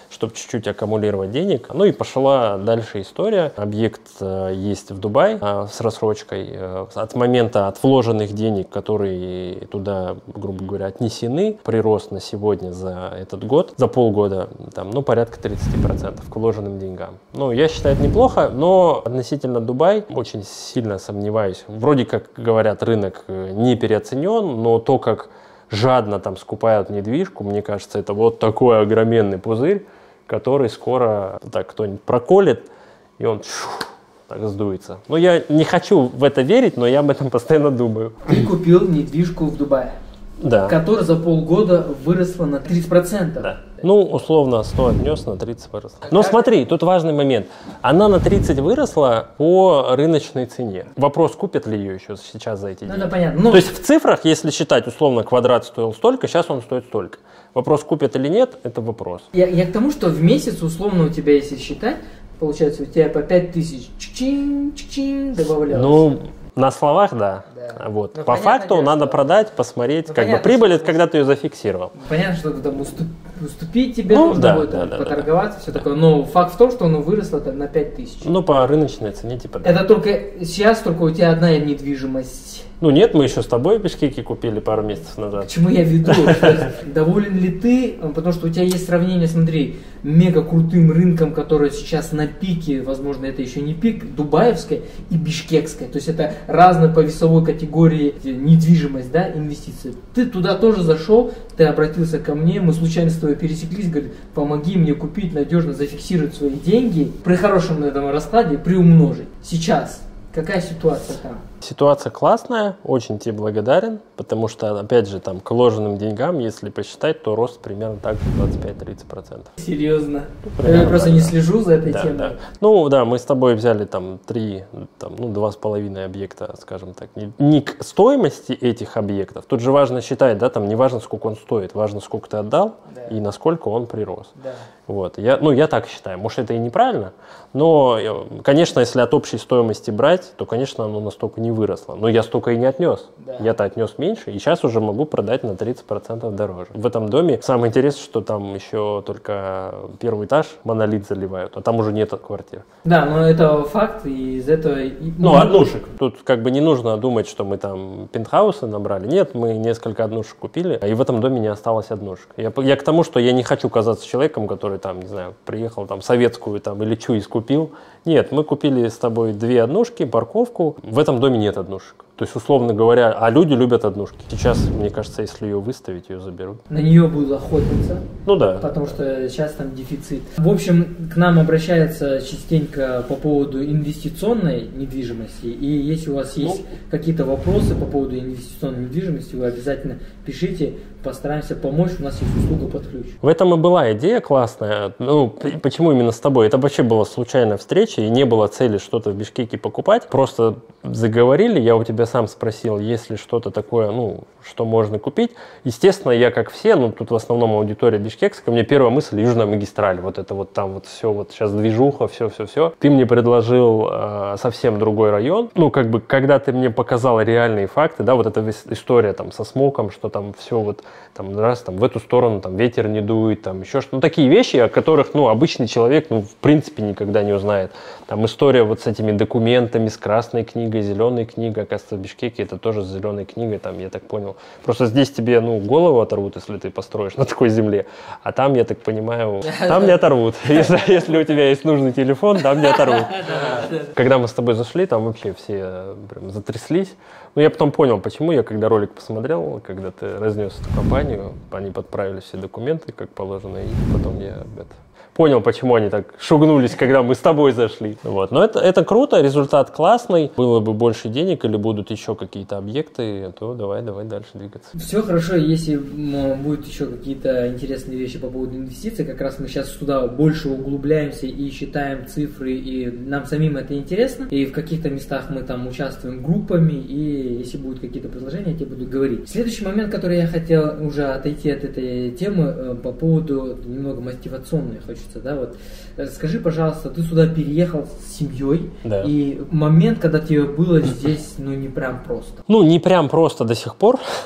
чтобы чуть-чуть аккумулировать денег. Ну и пошла дальше история. Объект э, есть в Дубае э, с рассрочкой. Э, от момента от вложенных денег, которые туда, грубо говоря, отнесены, прирост на сегодня за этот год, за полгода, там, ну, порядка тридцать процентов к вложенным деньгам. Ну, я считаю, это неплохо, но относительно Дубая очень сильно сомневаюсь. Вроде как говорят, рынок не переоценен, но то, как жадно там скупают недвижку, мне кажется, это вот такой огроменный пузырь, который скоро так кто-нибудь проколет, и он шух, так сдуется. Ну, я не хочу в это верить, но я об этом постоянно думаю. Ты купил недвижку в Дубае, да, которая за полгода выросла на тридцать процентов. Да. Ну, условно, сто отнес, на тридцать выросла. Но смотри, тут важный момент. Она на тридцать выросла по рыночной цене. Вопрос, купят ли ее еще сейчас за эти деньги. Ну, это понятно. Ну, то есть в цифрах, если считать, условно, квадрат стоил столько, сейчас он стоит столько. Вопрос, купят или нет, это вопрос. Я, я к тому, что в месяц, условно, у тебя, если считать, получается, у тебя по пять тысяч чик-чин, чик-чин добавлялось. Ну, на словах, да. Да. Вот. Ну, по факту дело, надо что... продать, посмотреть, ну, как понятно, бы прибыль, это что... когда ты ее зафиксировал. Понятно, что ты там уступ... уступить тебе ну, нужно да, будет, да, да, поторговаться, да. все такое. Но факт в том, что оно выросло там, на пять тысяч. Ну, по рыночной цене, типа, да. Это только сейчас только у тебя одна недвижимость. Ну нет, мы еще с тобой в Бишкеке купили пару месяцев назад. К чему я веду? Доволен ли ты? Потому что у тебя есть сравнение, смотри, мега крутым рынком, который сейчас на пике, возможно, это еще не пик, дубаевской и бишкекской. То есть это разные по весовой категории недвижимость, да, инвестиции. Ты туда тоже зашел, ты обратился ко мне, мы случайно с тобой пересеклись, говорит, помоги мне купить надежно, зафиксировать свои деньги, при хорошем этом раскладе приумножить. Сейчас какая ситуация там? Ситуация классная, очень тебе благодарен, потому что, опять же, там, к вложенным деньгам, если посчитать, то рост примерно так же двадцать пять - тридцать процентов. Серьезно? Ну, я просто так, не да. слежу за этой да, темой. Да. Ну да, мы с тобой взяли там три, там, ну два с половиной объекта, скажем так, не, не к стоимости этих объектов. Тут же важно считать, да, там не важно, сколько он стоит, важно, сколько ты отдал, да, и насколько он прирос. Да. Вот. Я, ну, я так считаю. Может, это и неправильно, но, конечно, если от общей стоимости брать, то, конечно, оно настолько не выросло. Но я столько и не отнес. Да. Я-то отнес меньше, и сейчас уже могу продать на тридцать процентов дороже. В этом доме самое интересное, что там еще только первый этаж монолит заливают, а там уже нет квартир. Да, но это факт, и из этого... Ну, однушек. Тут как бы не нужно думать, что мы там пентхаусы набрали. Нет, мы несколько однушек купили, и в этом доме не осталось однушек. Я, я к тому, что я не хочу казаться человеком, который там, не знаю, приехал там советскую там или чу искупил. Нет, мы купили с тобой две однушки, парковку. В этом доме нет однушек. То есть, условно говоря, а люди любят однушки. Сейчас, мне кажется, если ее выставить, ее заберут. На нее будут охотиться. Ну да. Потому что сейчас там дефицит. В общем, к нам обращаются частенько по поводу инвестиционной недвижимости. И если у вас есть ну, какие-то вопросы по поводу инвестиционной недвижимости, вы обязательно пишите. Постараемся помочь, у нас есть услуга под ключ. В этом и была идея классная. Ну, почему именно с тобой? Это вообще была случайная встреча, и не было цели что-то в Бишкеке покупать. Просто заговорили, я у тебя сам спросил, есть ли что-то такое, ну, что можно купить. Естественно, я, как все, ну, тут в основном аудитория бишкекская, мне первая мысль — Южная магистраль. Вот это вот там вот все, вот сейчас движуха, все-все-все. Ты мне предложил э, совсем другой район. Ну, как бы, когда ты мне показал реальные факты, да, вот эта история там со смоком, что там все вот там раз там в эту сторону там ветер не дует, там еще что-то. Ну, такие вещи, о которых, ну, обычный человек, ну, в принципе, никогда не узнает. Там история вот с этими документами, с красной книгой, зеленой книгой. Оказывается, в Бишкеке это тоже с зеленой книгой, там, я так понял. Просто здесь тебе, ну, голову оторвут, если ты построишь на такой земле. А там, я так понимаю, там не оторвут. Если, если у тебя есть нужный телефон, там не оторвут. Когда мы с тобой зашли, там вообще все прям затряслись. Но я потом понял, почему. Я когда ролик посмотрел, когда ты разнес эту компанию, они подправили все документы, как положено, и потом я это, понял, почему они так шугнулись, когда мы с тобой зашли. Вот. Но это, это круто, результат классный. Было бы больше денег или будут еще какие-то объекты, то давай, давай дальше двигаться. Все хорошо, если будут еще какие-то интересные вещи по поводу инвестиций, как раз мы сейчас туда больше углубляемся и считаем цифры, и нам самим это интересно. И в каких-то местах мы там участвуем группами, и если будут какие-то предложения, я тебе буду говорить. Следующий момент, который я хотел уже отойти от этой темы, по поводу немного мотивационной, хочу да, вот. Скажи, пожалуйста, ты сюда переехал с семьей, да. И момент, когда тебе было здесь, ну, не прям просто. Ну, не прям просто до сих пор.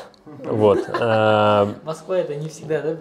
Вот. Москва это не всегда, да?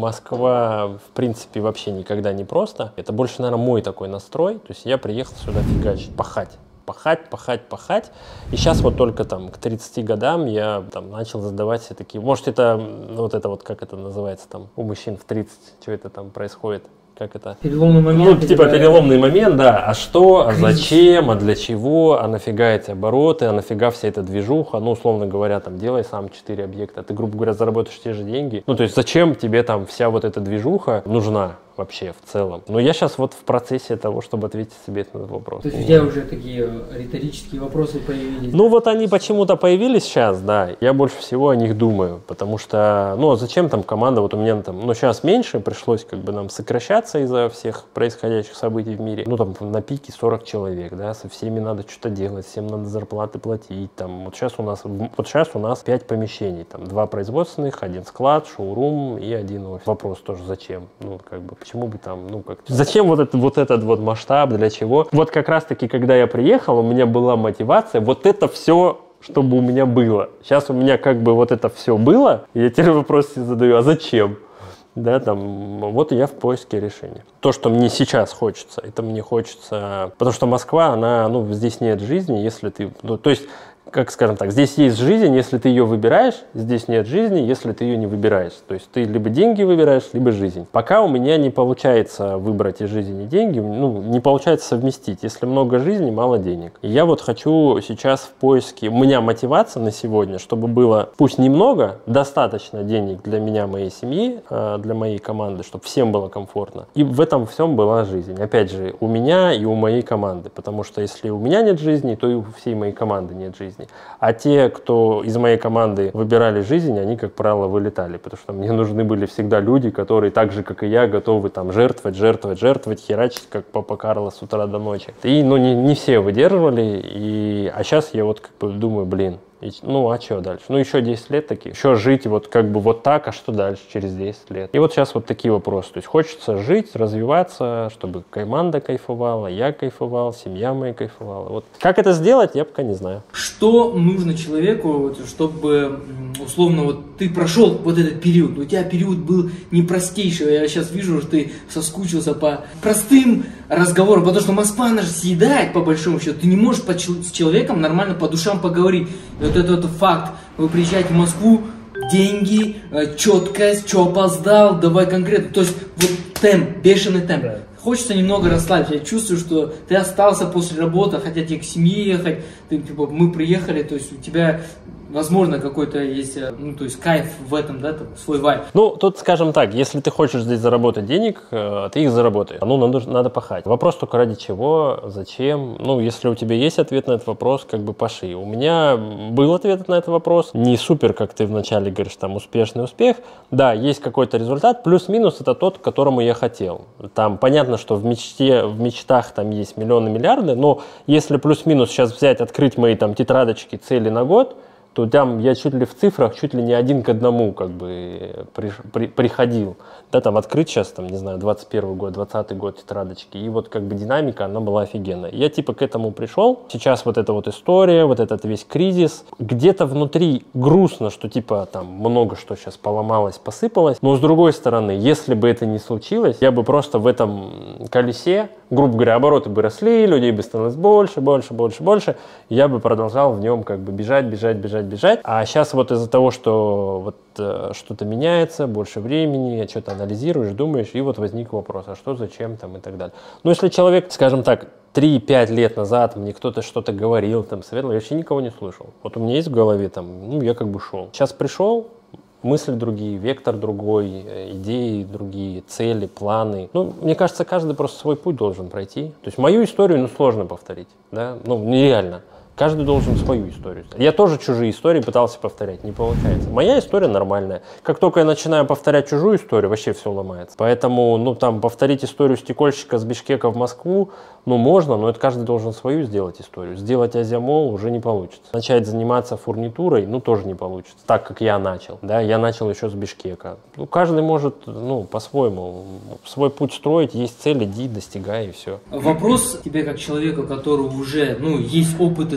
Москва, в принципе, вообще никогда не просто. Это больше, наверное, мой такой настрой. То есть я приехал сюда фигачить, пахать. Пахать, пахать, пахать. И сейчас вот только там к тридцати годам я там начал задавать себе такие... Может, это вот это вот, как это называется там у мужчин в тридцать, что это там происходит? Как это? Переломный момент. Ну, типа переломный момент, да. А что, а зачем, а для чего, а нафига эти обороты, а нафига вся эта движуха? Ну, условно говоря, там, делай сам четыре объекта, ты, грубо говоря, заработаешь те же деньги. Ну, то есть, зачем тебе там вся вот эта движуха нужна вообще в целом? Но я сейчас вот в процессе того, чтобы ответить себе на этот вопрос. То есть, у тебя уже такие риторические вопросы появились? Ну, вот они почему-то появились сейчас, да. Я больше всего о них думаю, потому что, ну, а зачем там команда, вот у меня там, ну, сейчас меньше, пришлось как бы нам сокращаться из-за всех происходящих событий в мире. Ну, там на пике сорок человек, да, со всеми надо что-то делать, всем надо зарплаты платить, там, вот сейчас у нас, вот сейчас у нас пять помещений, там, два производственных, один склад, шоурум и один офис. Вопрос тоже, зачем? Ну, как бы, почему бы там, ну, как, зачем вот, это, вот этот вот масштаб, для чего? Вот как раз-таки, когда я приехал, у меня была мотивация вот это все, чтобы у меня было. Сейчас у меня как бы вот это все было, и я теперь вопрос себе задаю, а зачем? Да, там, вот я в поиске решения. То, что мне сейчас хочется, это мне хочется, потому что Москва, она, ну, здесь нет жизни, если ты, ну, то есть, как скажем так, здесь есть жизнь, если ты ее выбираешь, здесь нет жизни, если ты ее не выбираешь. То есть ты либо деньги выбираешь, либо жизнь. Пока у меня не получается выбрать и жизнь, и деньги, ну, не получается совместить. Если много жизни, мало денег. И я вот хочу сейчас в поиске, у меня мотивация на сегодня, чтобы было, пусть немного, достаточно денег для меня, моей семьи, для моей команды, чтобы всем было комфортно. И в этом всем была жизнь. Опять же, у меня и у моей команды. Потому что если у меня нет жизни, то и у всей моей команды нет жизни. А те, кто из моей команды выбирали жизнь, они, как правило, вылетали, потому что мне нужны были всегда люди, которые так же, как и я, готовы там жертвовать, жертвовать, жертвовать, херачить, как Папа Карло с утра до ночи. И, ну, не, не все выдерживали, и... а сейчас я вот как бы думаю, блин, и, ну, а что дальше? Ну, еще десять лет таких. Еще жить вот как бы вот так, а что дальше через десять лет? И вот сейчас вот такие вопросы. То есть хочется жить, развиваться, чтобы команда кайфовала, я кайфовал, семья моя кайфовала. Вот как это сделать, я пока не знаю. Что нужно человеку, чтобы, условно, вот ты прошел вот этот период, у тебя период был непростейший, я сейчас вижу, что ты соскучился по простым разговорам, потому что Москва, она же съедает, по большому счету, ты не можешь по, с человеком нормально по душам поговорить. Вот это, это факт. Вы приезжаете в Москву, деньги, четкость, что опоздал, давай конкретно. То есть вот темп, бешеный темп. Да. Хочется немного расслабиться. Я чувствую, что ты остался после работы, хотя тебе к семье ехать. Ты, типа, мы приехали, то есть у тебя, возможно, какой-то есть, ну, то есть кайф в этом, да, там, свой вайб. Ну, тут, скажем так, если ты хочешь здесь заработать денег, ты их заработаешь. Ну, надо, надо пахать. Вопрос только ради чего, зачем. Ну, если у тебя есть ответ на этот вопрос, как бы паши. У меня был ответ на этот вопрос. Не супер, как ты вначале говоришь, там, успешный успех. Да, есть какой-то результат. Плюс-минус это тот, к которому я хотел. Там, понятно, что в мечте, в мечтах там есть миллионы, миллиарды, но если плюс-минус сейчас взять, открыть мои там тетрадочки цели на год, то там я чуть ли в цифрах, чуть ли не один к одному как бы при, при, приходил. Да, там открыть сейчас, там, не знаю, двадцать первый год, двадцатый год тетрадочки, и вот как бы динамика, она была офигенная. Я типа к этому пришел. Сейчас вот эта вот история, вот этот весь кризис. Где-то внутри грустно, что типа там много что сейчас поломалось, посыпалось. Но с другой стороны, если бы это не случилось, я бы просто в этом колесе, грубо говоря, обороты бы росли, людей бы становилось больше, больше, больше, больше. Я бы продолжал в нем как бы бежать, бежать, бежать, бежать. А сейчас вот из-за того, что вот э, что-то меняется, больше времени, что-то анализируешь, думаешь, и вот возник вопрос, а что, зачем там и так далее. Ну, если человек, скажем так, три-пять лет назад мне кто-то что-то говорил, там, советовал, я вообще никого не слышал. Вот у меня есть в голове там, ну, я как бы шел. Сейчас пришел, мысли другие, вектор другой, идеи другие, цели, планы. Ну, мне кажется, каждый просто свой путь должен пройти. То есть мою историю, ну, сложно повторить, да, ну, нереально. Каждый должен свою историю. Я тоже чужие истории пытался повторять, не получается. Моя история нормальная. Как только я начинаю повторять чужую историю, вообще все ломается. Поэтому, ну, там, повторить историю стекольщика с Бишкека в Москву, ну, можно, но это каждый должен свою сделать историю. Сделать Азиамол уже не получится. Начать заниматься фурнитурой, ну, тоже не получится. Так, как я начал, да, я начал еще с Бишкека. Ну, каждый может, ну, по-своему свой путь строить, есть цель, иди, достигай, и все. Вопрос тебе, как человеку, который уже, ну, есть опыт этого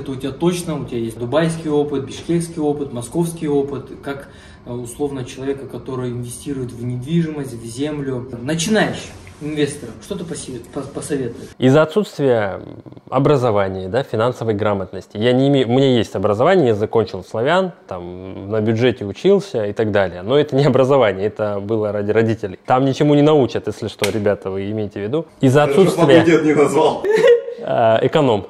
опыт у тебя точно, у тебя есть дубайский опыт, бишкекский опыт, московский опыт, как условно человека, который инвестирует в недвижимость, в землю. Начинающий инвестор, что ты посоветуешь? Из-за отсутствия образования, да, финансовой грамотности. Я не имею, у меня есть образование, я закончил славян, там, на бюджете учился и так далее. Но это не образование, это было ради родителей. Там ничему не научат, если что, ребята, вы имеете в виду. Из-за отсутствия... Факультет не назвал. Эконом.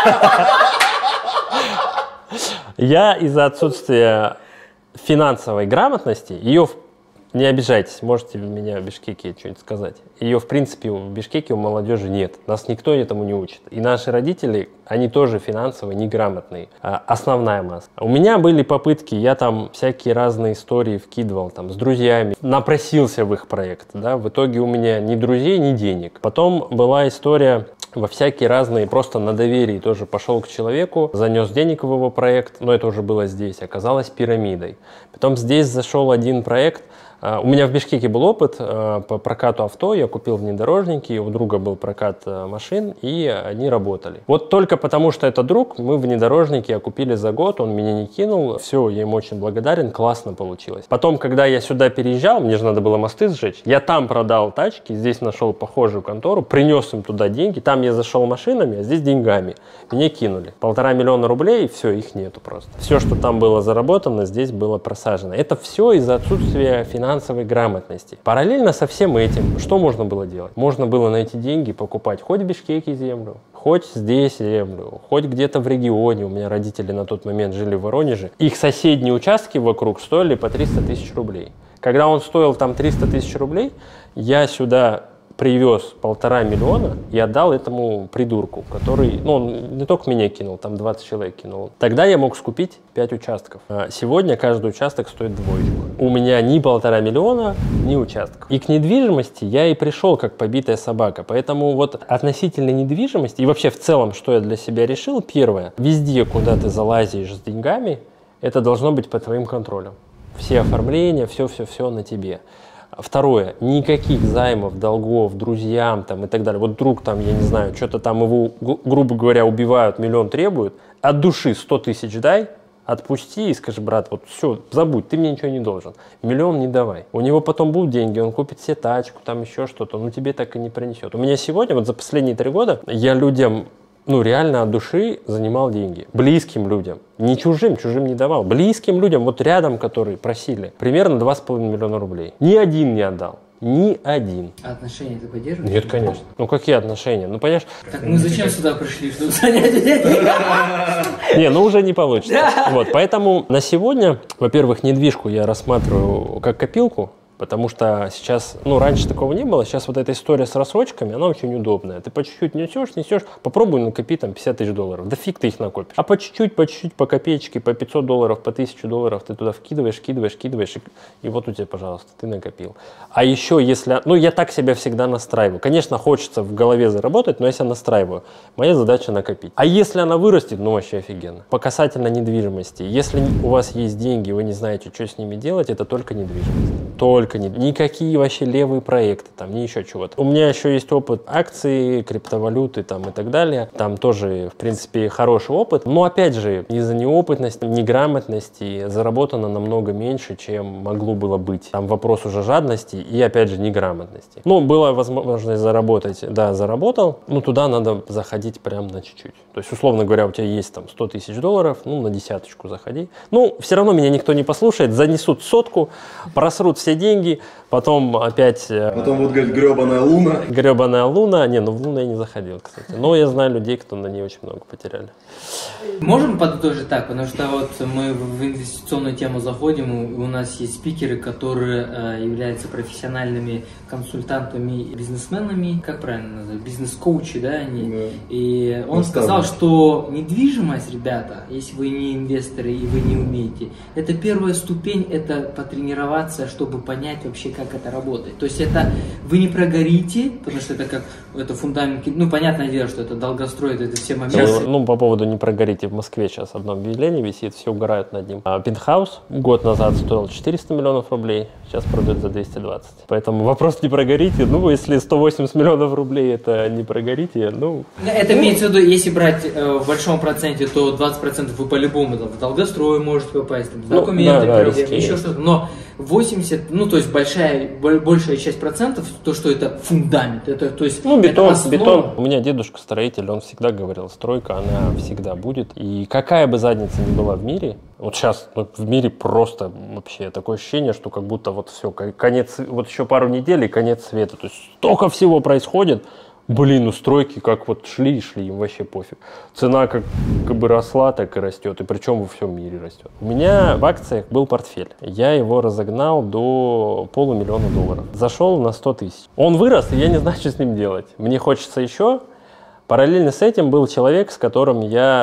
Я из-за отсутствия финансовой грамотности, ее, не обижайтесь, можете меня в Бишкеке что-нибудь сказать, ее в принципе в Бишкеке у молодежи нет, нас никто этому не учит. И наши родители, они тоже финансово неграмотные, основная масса. У меня были попытки, я там всякие разные истории вкидывал там с друзьями, напросился в их проект, да, в итоге у меня ни друзей, ни денег. Потом была история... во всякие разные, просто на доверии тоже пошел к человеку, занес денег в его проект, но это уже было здесь, оказалось пирамидой. Потом здесь зашел один проект, у меня в Бишкеке был опыт по прокату авто, я купил внедорожники, у друга был прокат машин, и они работали. Вот только потому, что это друг, мы внедорожники купили за год, он меня не кинул, все, я ему очень благодарен, классно получилось. Потом, когда я сюда переезжал, мне же надо было мосты сжечь, я там продал тачки, здесь нашел похожую контору, принес им туда деньги, там я зашел машинами, а здесь деньгами. Меня кинули. Полтора миллиона рублей, и все, их нету просто. Все, что там было заработано, здесь было просажено. Это все из-за отсутствия финансовой грамотности. Параллельно со всем этим, что можно было делать? Можно было найти деньги, покупать хоть в Бишкеке землю, хоть здесь землю, хоть где-то в регионе. У меня родители на тот момент жили в Воронеже. Их соседние участки вокруг стоили по триста тысяч рублей. Когда он стоил там триста тысяч рублей, я сюда привез полтора миллиона и отдал этому придурку, который, ну, он не только меня кинул, там двадцать человек кинул. Тогда я мог скупить пять участков. А сегодня каждый участок стоит двоечку. У меня ни полтора миллиона, ни участков. И к недвижимости я и пришел как побитая собака. Поэтому вот относительно недвижимости и вообще в целом, что я для себя решил, первое, везде, куда ты залазишь с деньгами, это должно быть под твоим контролем. Все оформления, все-все-все на тебе. Второе, никаких займов, долгов, друзьям там и так далее. Вот друг там, я не знаю, что-то там его, грубо говоря, убивают, миллион требуют. От души сто тысяч дай, отпусти и скажи, брат, вот все, забудь, ты мне ничего не должен. Миллион не давай. У него потом будут деньги, он купит себе тачку, там еще что-то, но тебе так и не принесет. У меня сегодня, вот за последние три года, я людям... ну, реально от души занимал деньги. Близким людям. Не чужим, чужим не давал. Близким людям, вот рядом, которые просили, примерно два с половиной миллиона рублей. Ни один не отдал. Ни один. А отношения ты поддерживаешь? Нет, конечно. Ну, какие отношения? Ну, понимаешь... Так мы зачем сюда пришли, чтобы занять деньги? Не, ну уже не получится. Вот, поэтому на сегодня, во-первых, недвижку я рассматриваю как копилку. Потому что сейчас, ну, раньше такого не было, сейчас вот эта история с рассрочками, она очень удобная. Ты по чуть-чуть несешь, несешь, попробуй накопить там пятьдесят тысяч долларов. Да фиг ты их накопишь. А по чуть-чуть, по чуть-чуть, по копеечке, по пятьсот долларов, по тысячу долларов ты туда вкидываешь, вкидываешь, вкидываешь, и, и вот у тебя, пожалуйста, ты накопил. А еще если, ну, я так себя всегда настраиваю. Конечно, хочется в голове заработать, но я себя настраиваю. Моя задача накопить. А если она вырастет, ну, вообще офигенно. По касательно недвижимости. Если у вас есть деньги, вы не знаете, что с ними делать, это только недвижимость. Только не, никакие вообще левые проекты, там, ни еще чего-то. У меня еще есть опыт акций, криптовалюты там и так далее. Там тоже, в принципе, хороший опыт. Но, опять же, из-за неопытности, неграмотности заработано намного меньше, чем могло было быть. Там вопрос уже жадности и, опять же, неграмотности. Ну, была возможность заработать, да, заработал, но туда надо заходить прям на чуть-чуть. То есть, условно говоря, у тебя есть там сто тысяч долларов, ну, на десяточку заходи. Ну, все равно меня никто не послушает, занесут сотку, просрут все деньги, потом опять... Потом вот, говорит, гребаная луна. Гребаная луна. Не, ну в луну я не заходил, кстати. Но я знаю людей, кто на ней очень много потеряли. Можем подытожить так, потому что вот мы в инвестиционную тему заходим, и у нас есть спикеры, которые э, являются профессиональными консультантами и бизнесменами, как правильно назвать, бизнес-коучи, да, они. Да. И он сказал, что недвижимость, ребята, если вы не инвесторы и вы не умеете, это первая ступень, это потренироваться, чтобы понять вообще, как как это работает. То есть это вы не прогорите, потому что это как это фундамент, ну понятное дело, что это долгострой, это все моменты. Ну, по поводу не прогорите, в Москве сейчас одно объявление висит, все угорают над ним. А пентхаус год назад стоил четыреста миллионов рублей, сейчас продают за двести двадцать. Поэтому вопрос не прогорите, ну, если сто восемьдесят миллионов рублей это не прогорите, ну... Это имеется в виду, если брать э, в большом проценте, то двадцать процентов вы по-любому в долгострой можете попасть, там, ну, документы, да, да, проблемы, еще что-то. Но восемьдесят, ну, то есть большая, большая часть процентов, то, что это фундамент, это, то есть... Ну, бетон, это основа. бетон. У меня дедушка строитель, он всегда говорил, стройка, она всегда будет. И какая бы задница ни была в мире, вот сейчас ну, в мире просто вообще такое ощущение, что как будто вот все, конец, вот еще пару недель и конец света. То есть столько всего происходит. Блин, ну стройки как вот шли и шли, им вообще пофиг. Цена как, как бы росла, так и растет, и причем во всем мире растет. У меня в акциях был портфель. Я его разогнал до полумиллиона долларов. Зашел на сто тысяч. Он вырос, и я не знаю, что с ним делать. Мне хочется еще. Параллельно с этим был человек, с которым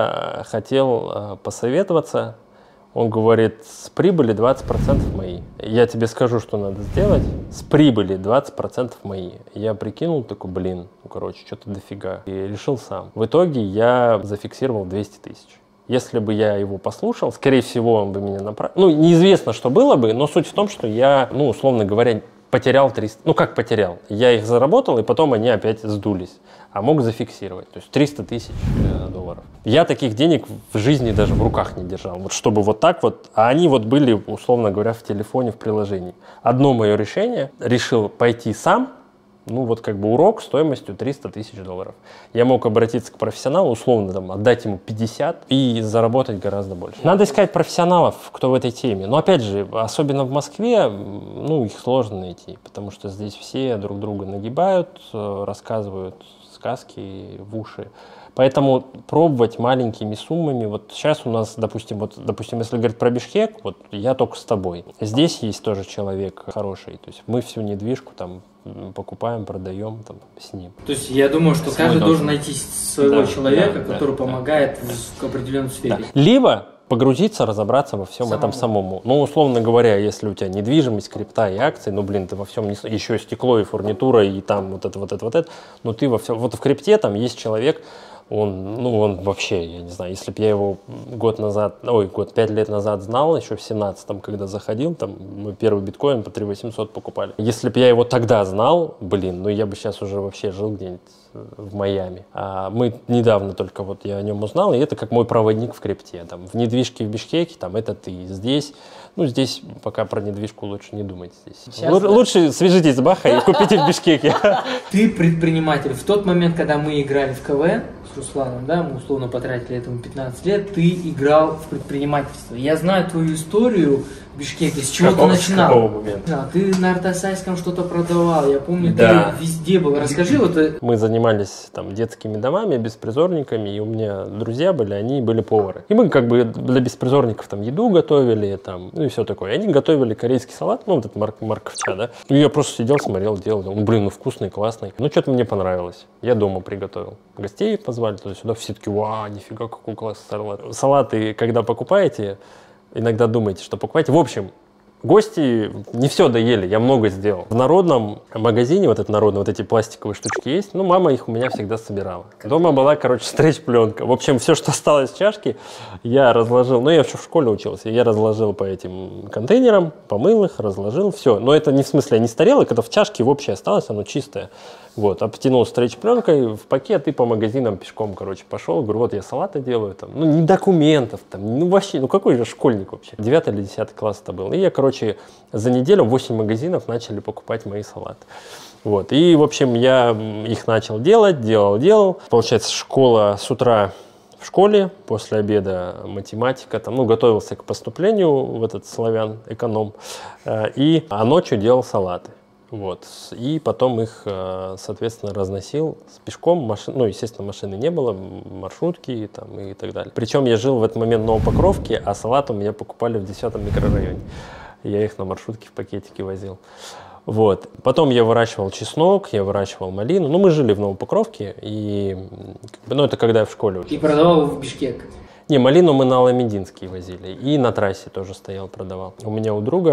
я хотел посоветоваться. Он говорит, с прибыли двадцать процентов мои. Я тебе скажу, что надо сделать. С прибыли двадцать процентов мои. Я прикинул, такой, блин, ну, короче, что-то дофига. И решил сам. В итоге я зафиксировал двести тысяч. Если бы я его послушал, скорее всего, он бы меня направил. Ну, неизвестно, что было бы, но суть в том, что я, ну, условно говоря, потерял триста. Ну, как потерял? Я их заработал, и потом они опять сдулись. А мог зафиксировать. То есть триста тысяч долларов. Я таких денег в жизни даже в руках не держал. Вот чтобы вот так вот. А они вот были, условно говоря, в телефоне, в приложении. Одно мое решение. Решил пойти сам. Ну вот как бы урок стоимостью триста тысяч долларов. Я мог обратиться к профессионалу, условно там, отдать ему пятьдесят и заработать гораздо больше. Надо искать профессионалов, кто в этой теме. Но опять же, особенно в Москве, ну их сложно найти. Потому что здесь все друг друга нагибают, рассказывают сказки в уши. Поэтому пробовать маленькими суммами. Вот сейчас у нас, допустим, вот, допустим, если говорить про Бишкек, вот я только с тобой. Здесь есть тоже человек хороший. То есть мы всю недвижку там покупаем, продаем там, с ним. То есть я думаю, что Свой каждый должен найти своего да, человека, да, который да, помогает да. в определенной сфере. Да. Либо погрузиться, разобраться во всем самому. этом самому. Ну, условно говоря, если у тебя недвижимость, крипта и акции, ну, блин, ты во всем, не... еще стекло и фурнитура, и там вот это, вот это, вот это, но ты во всем, вот в крипте там есть человек, он, ну, он вообще, я не знаю, если бы я его год назад, ой, год, пять лет назад знал, еще в семнадцатом, когда заходил, там, мы первый биткоин по три тысячи восемьсот покупали. Если бы я его тогда знал, блин, ну, я бы сейчас уже вообще жил где-нибудь в Майами. А мы недавно только вот я о нем узнал, и это как мой проводник в крипте. Там, в недвижке в Бишкеке, там, это ты. Здесь, ну, здесь пока про недвижку лучше не думать. Здесь. Л- да. Лучше свяжитесь с Бахой и купите в Бишкеке. Ты предприниматель. В тот момент, когда мы играли в КВН с Русланом, да, мы условно потратили этому пятнадцать лет, ты играл в предпринимательство. Я знаю твою историю в Бишкеке, с чего ты начинал. Да, ты на Артасайском что-то продавал, я помню, да. Ты везде был. Расскажи вот. Мы занимались там детскими домами, беспризорниками, и у меня друзья были, они были повары. И мы как бы для беспризорников там еду готовили, там, ну и все такое. И они готовили корейский салат, ну вот этот морк- морковча, да. И я просто сидел, смотрел, делал, ну блин, ну вкусный, классный. Ну что-то мне понравилось. Я дома приготовил. Гостей позвали туда-сюда, все таки, вау, нифига, какой классный салат. Салаты, когда покупаете, иногда думаете, что покупаете. В общем, гости не все доели, я много сделал. В народном магазине, вот это народные, вот эти пластиковые штучки есть, ну, мама их у меня всегда собирала. Дома была, короче, стрейч-пленка. В общем, все, что осталось в чашке, я разложил, ну, я еще в школе учился, я разложил по этим контейнерам, помыл их, разложил, все. Но это не в смысле, я не старел, это в чашке в общей осталось, оно чистое. Вот, обтянул стрейч-пленкой в пакет и по магазинам пешком, короче, пошел. Говорю, вот я салаты делаю, там, ну, ни документов, там, ну, вообще, ну, какой же школьник вообще? Девятый или десятый класс это был. И я, короче, за неделю восемь магазинов начали покупать мои салаты. Вот, и, в общем, я их начал делать, делал, делал. Получается, школа с утра в школе, после обеда математика, там, ну, готовился к поступлению в этот славян, эконом, и, а ночью делал салаты. Вот. И потом их, соответственно, разносил с пешком. Машин, ну, естественно, машины не было, маршрутки там, и так далее. Причем я жил в этот момент в Новопокровке, а салат у меня покупали в десятом микрорайоне. Я их на маршрутке в пакетике возил. Вот. Потом я выращивал чеснок, я выращивал малину. Ну, мы жили в Новопокровке, и, ну, это когда я в школе учился. И продавал в Бишкек? Не, малину мы на Аламединский возили. И на трассе тоже стоял, продавал. У меня у друга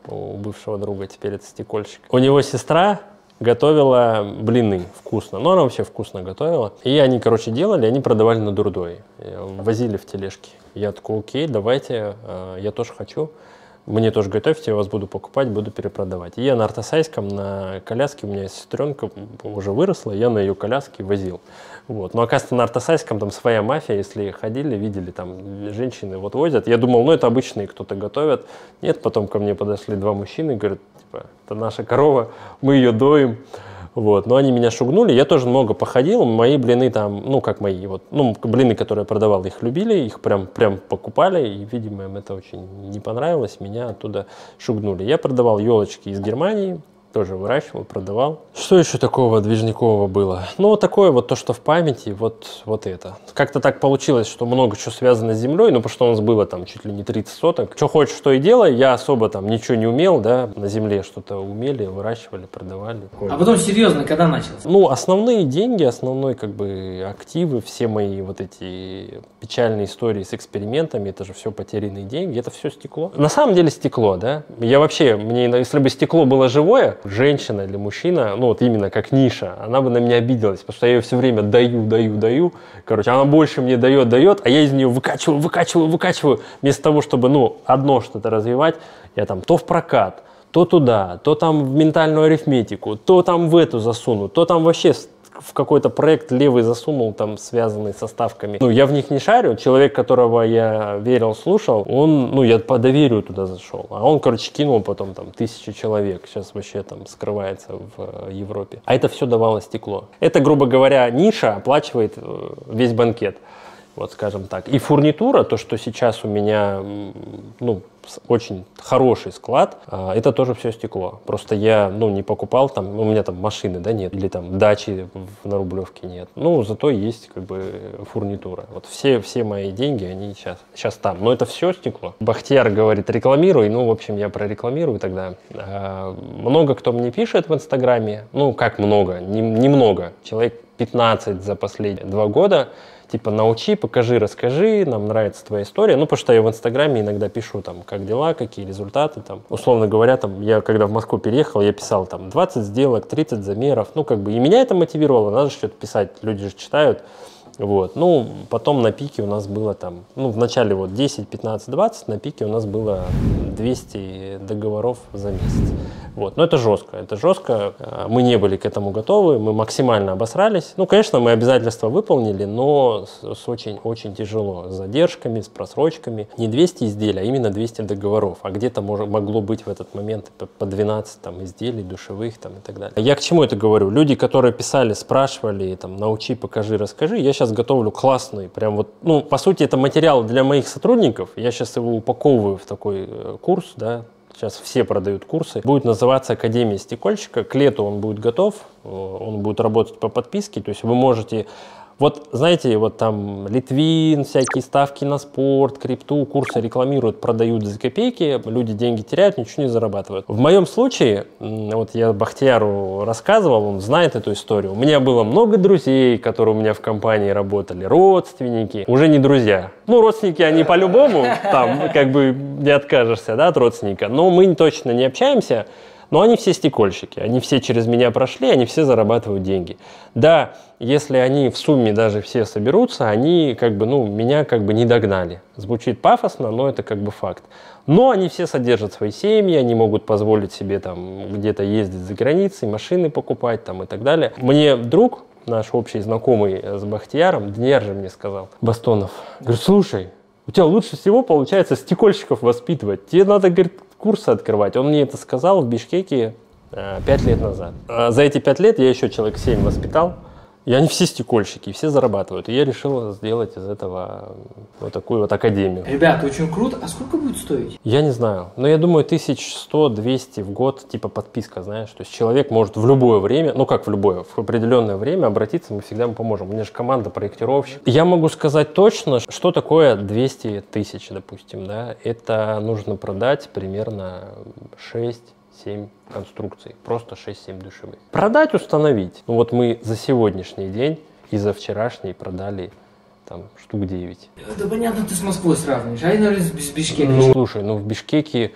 у бывшего друга, теперь это стекольщик. У него сестра готовила блины вкусно, но она вообще вкусно готовила. И они, короче, делали, они продавали на Дурдой, возили в тележке. Я такой, окей, давайте, я тоже хочу. Мне тоже готовьте, я вас буду покупать, буду перепродавать. И я на Артасайском, на коляске, у меня сестренка уже выросла, я на ее коляске возил. Вот. Но, оказывается, на Артасайском там своя мафия, если ходили, видели, там женщины вот возят. Я думал, ну это обычные кто-то готовят. Нет, потом ко мне подошли два мужчины и говорят, типа, это наша корова, мы ее доим. Вот. Но они меня шугнули, я тоже много походил, мои блины там, ну как мои, вот, ну блины, которые я продавал, их любили, их прям, прям покупали, и, видимо, им это очень не понравилось, меня оттуда шугнули. Я продавал елочки из Германии, тоже выращивал, продавал. Что еще такого движникового было? Ну, вот такое вот то, что в памяти, вот, вот это. Как-то так получилось, что много чего связано с землей, ну, потому что у нас было там чуть ли не тридцать соток. Что хочешь, что и делай, я особо там ничего не умел, да, на земле что-то умели, выращивали, продавали. А потом серьезно, когда начался? Ну, основные деньги, основной как бы активы, все мои вот эти печальные истории с экспериментами, это же все потерянные деньги, это все стекло. На самом деле стекло, да. Я вообще, мне, если бы стекло было живое, женщина или мужчина, ну вот именно как ниша, она бы на меня обиделась, потому что я ее все время даю, даю, даю. Короче, она больше мне дает, дает, а я из нее выкачиваю, выкачиваю, выкачиваю. Вместо того, чтобы, ну, одно что-то развивать, я там то в прокат, то туда, то там в ментальную арифметику, то там в эту засуну, то там вообще в какой-то проект левый засунул, там, связанный со ставками. Ну, я в них не шарю. Человек, которого я верил, слушал, он, ну, я по доверию туда зашел. А он, короче, кинул потом там тысячи человек. Сейчас вообще там скрывается в Европе. А это все давало стекло. Это, грубо говоря, ниша оплачивает весь банкет. Вот, скажем так. И фурнитура, то, что сейчас у меня, ну, очень хороший склад, это тоже все стекло. Просто я, ну, не покупал там, у меня там машины, да, нет, или там дачи на Рублевке нет. Ну, зато есть, как бы, фурнитура. Вот все, все мои деньги, они сейчас, сейчас там. Но это все стекло. Бахтияр говорит, рекламируй. Ну, в общем, я прорекламирую тогда. Много кто мне пишет в Инстаграме. Ну, как много? Немного. Человек пятнадцать за последние два года. Типа, научи, покажи, расскажи, нам нравится твоя история. Ну, потому что я в Инстаграме иногда пишу, там, как дела, какие результаты, там. Условно говоря, там, я когда в Москву переехал, я писал, там, двадцать сделок, тридцать замеров. Ну, как бы, и меня это мотивировало, надо что-то писать, люди же читают. Вот. Ну, потом на пике у нас было там, ну, в начале вот десять, пятнадцать, двадцать, на пике у нас было двести договоров за месяц. Вот. Но это жестко, это жестко. Мы не были к этому готовы, мы максимально обосрались. Ну, конечно, мы обязательства выполнили, но с, с очень-очень тяжело. С задержками, с просрочками. Не двести изделий, а именно двести договоров. А где-то могло быть в этот момент по двенадцать там, изделий, душевых там, и так далее. Я к чему это говорю? Люди, которые писали, спрашивали, там, научи, покажи, расскажи, я сейчас готовлю классный, прям вот, ну, по сути, это материал для моих сотрудников. Я сейчас его упаковываю в такой курс, да. Сейчас все продают курсы. Будет называться Академия стекольщика. К лету он будет готов. Он будет работать по подписке. То есть вы можете... Вот, знаете, вот там Литвин, всякие ставки на спорт, крипту, курсы рекламируют, продают за копейки, люди деньги теряют, ничего не зарабатывают. В моем случае, вот я Бахтияру рассказывал, он знает эту историю. У меня было много друзей, которые у меня в компании работали, родственники, уже не друзья. Ну, родственники, они по-любому, там, как бы не откажешься, да, от родственника, но мы точно не общаемся. Но они все стекольщики, они все через меня прошли, они все зарабатывают деньги. Да, если они в сумме даже все соберутся, они как бы, ну, меня как бы не догнали. Звучит пафосно, но это как бы факт. Но они все содержат свои семьи, они могут позволить себе там где-то ездить за границей, машины покупать там и так далее. Мне друг, наш общий знакомый с Бахтияром, Днер же мне сказал, Бастонов, говорит, слушай, у тебя лучше всего получается стекольщиков воспитывать. Тебе надо, говорит, курсы открывать. Он мне это сказал в Бишкеке э, пять лет назад. А за эти пять лет я еще человек семь воспитал. И они все стекольщики, все зарабатывают. И я решил сделать из этого вот такую вот академию. Ребята, очень круто. А сколько будет стоить? Я не знаю. Но я думаю, тысяч сто - двести в год, типа подписка, знаешь. То есть человек может в любое время, ну как в любое, в определенное время обратиться, мы всегда ему поможем. У меня же команда проектировщик. Я могу сказать точно, что такое двести тысяч, допустим, да. Это нужно продать примерно шесть-семь конструкций, просто шесть-семь душевых. Продать, установить. Ну вот мы за сегодняшний день и за вчерашний продали там штук девять. Да понятно, ты с Москвой сравниваешь, а я, наверное, с Бишкеком. Ну, слушай, ну в Бишкеке,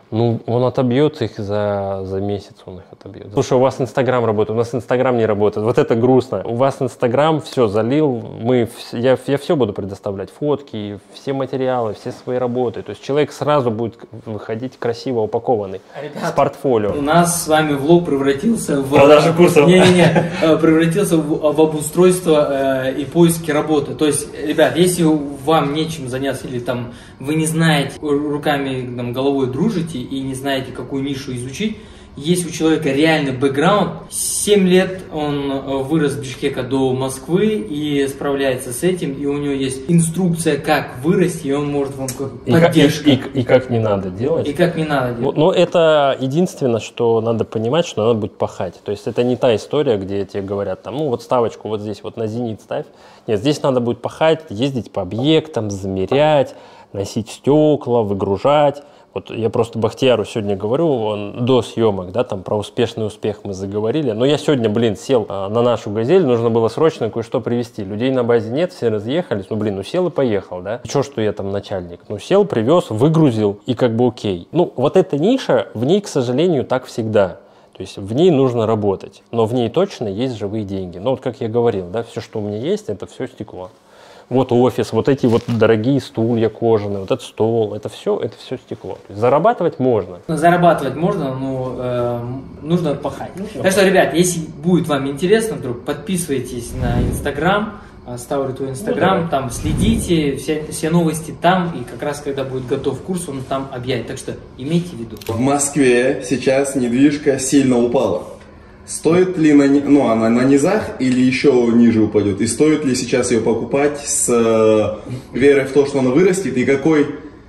Ну, он отобьет их за, за месяц, он их отобьет. Слушай, у вас Инстаграм работает, у нас Инстаграм не работает. Вот это грустно. У вас Инстаграм все залил, мы, я, я все буду предоставлять, фотки, все материалы, все свои работы. То есть человек сразу будет выходить красиво упакованный, Ребята, с портфолио. У нас с вами влог превратился в... Продажу курсов. Не-не-не, превратился в, в обустройство э, и поиски работы. То есть, ребят, если вам нечем заняться или там вы не знаете, руками, там, головой дружите и не знаете, какую нишу изучить, есть у человека реальный бэкграунд. семь лет он вырос с Бишкека до Москвы и справляется с этим, и у него есть инструкция, как вырасти, и он может вам как поддержка. И, и, и, и как не надо делать. И как не надо делать. Но это единственное, что надо понимать, что надо будет пахать. То есть это не та история, где тебе говорят, там, ну вот ставочку вот здесь вот на зенит ставь. Нет, здесь надо будет пахать, ездить по объектам, замерять, носить стекла, выгружать. Вот я просто Бахтияру сегодня говорю, он до съемок, да, там про успешный успех мы заговорили. Но я сегодня, блин, сел а, на нашу «Газель», нужно было срочно кое-что привезти. Людей на базе нет, все разъехались. Ну, блин, ну сел и поехал, да. Чё, что я там начальник? Ну, сел, привез, выгрузил и как бы окей. Ну, вот эта ниша, в ней, к сожалению, так всегда. То есть в ней нужно работать, но в ней точно есть живые деньги. Ну, вот как я говорил, да, все, что у меня есть, это все стекло. Вот офис, вот эти вот дорогие стулья кожаные, вот этот стол, это все, это все стекло. Зарабатывать можно. Зарабатывать можно, но э, нужно пахать. Ну, так что, ребят, если будет вам интересно, вдруг подписывайтесь на Инстаграм, ставлю твой Инстаграм, ну, там следите, все, все новости там, и как раз когда будет готов курс, он там объявит. Так что имейте в виду. В Москве сейчас недвижка сильно упала. Стоит ли, на, ну, она на низах или еще ниже упадет? И стоит ли сейчас ее покупать с э, верой в то, что она вырастет? И какой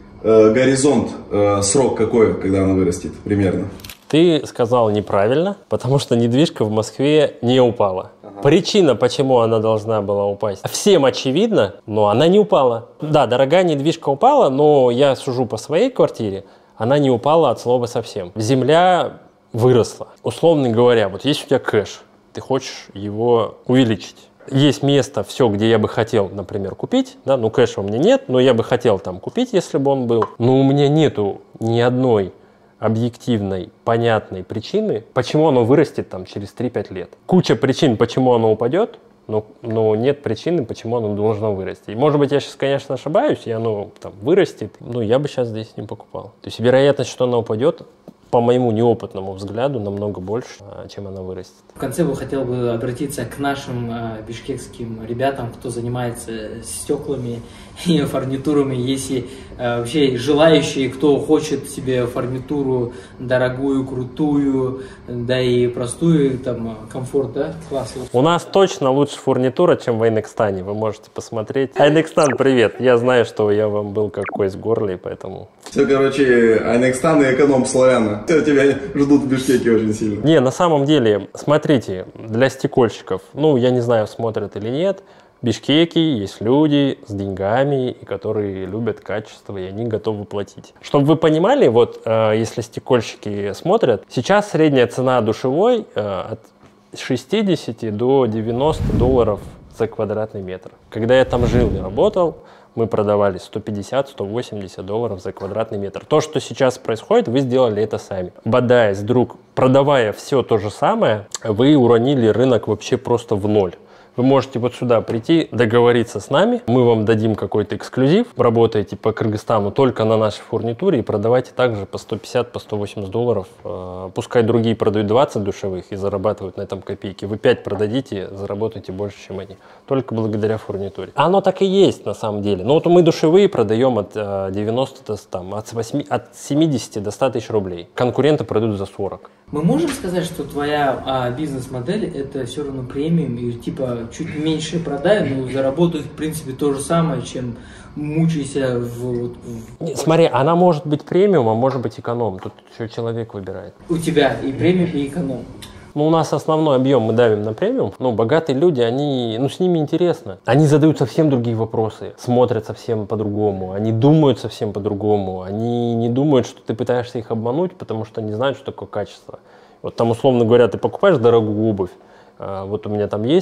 э, горизонт, э, срок какой, когда она вырастет примерно? Ты сказал неправильно, потому что недвижка в Москве не упала. Ага. Причина, почему она должна была упасть, всем очевидно, но она не упала. Да, дорогая недвижка упала, но я сужу по своей квартире, она не упала от слова совсем. Земля выросла. Условно говоря, вот есть у тебя кэш, ты хочешь его увеличить. Есть место, все, где я бы хотел, например, купить, да, ну кэша у меня нет, но я бы хотел там купить, если бы он был. Но у меня нету ни одной объективной, понятной причины, почему оно вырастет там через три-пять лет. Куча причин, почему оно упадет, но, но нет причины, почему оно должно вырасти. И, может быть, я сейчас, конечно, ошибаюсь, и оно там вырастет, но я бы сейчас здесь не покупал. То есть вероятность, что оно упадет, по моему неопытному взгляду, намного больше, чем она вырастет. В конце бы хотел бы обратиться к нашим э, бишкекским ребятам, кто занимается стеклами и фурнитурами. Если э, вообще желающие, кто хочет себе фурнитуру дорогую, крутую, да и простую, там, комфорт, да, класс. У нас точно лучше фурнитура, чем в Айнекстане. Вы можете посмотреть. Айнекстан, привет! Я знаю, что я вам был как кость в горле, поэтому... Все, короче, Айнекстан и эконом славяна. Все, тебя ждут в Бишкеке очень сильно. Не, на самом деле, смотрите, для стекольщиков, ну, я не знаю, смотрят или нет, в Бишкеке есть люди с деньгами, и которые любят качество, и они готовы платить. Чтобы вы понимали, вот, э, если стекольщики смотрят, сейчас средняя цена душевой э, от шестидесяти до девяноста долларов за квадратный метр. Когда я там жил и работал, мы продавали сто пятьдесят — сто восемьдесят долларов за квадратный метр. То, что сейчас происходит, вы сделали это сами. Бодаясь вдруг, продавая все то же самое, вы уронили рынок вообще просто в ноль. Вы можете вот сюда прийти, договориться с нами, мы вам дадим какой-то эксклюзив, работаете по Кыргызстану только на нашей фурнитуре и продавайте также по сто пятьдесят — по сто восемьдесят долларов. Пускай другие продают двадцать душевых и зарабатывают на этом копейки. Вы пять продадите, заработаете больше, чем они. Только благодаря фурнитуре. Оно так и есть на самом деле. Но вот мы душевые продаем от девяноста, там, от, восьми, от семидесяти до ста тысяч рублей. Конкуренты продают за сорок. Мы можем сказать, что твоя а, бизнес-модель это все равно премиум и типа чуть меньше продай, но заработают в принципе то же самое, чем мучайся в, в... Смотри, она может быть премиум, а может быть эконом. Тут еще человек выбирает. У тебя и премиум, и эконом. Ну, у нас основной объем мы давим на премиум. Ну, богатые люди, они, ну, с ними интересно. Они задают совсем другие вопросы, смотрят совсем по-другому, они думают совсем по-другому. Они не думают, что ты пытаешься их обмануть, потому что не знают, что такое качество. Вот там, условно говоря, ты покупаешь дорогую обувь. Вот у меня там есть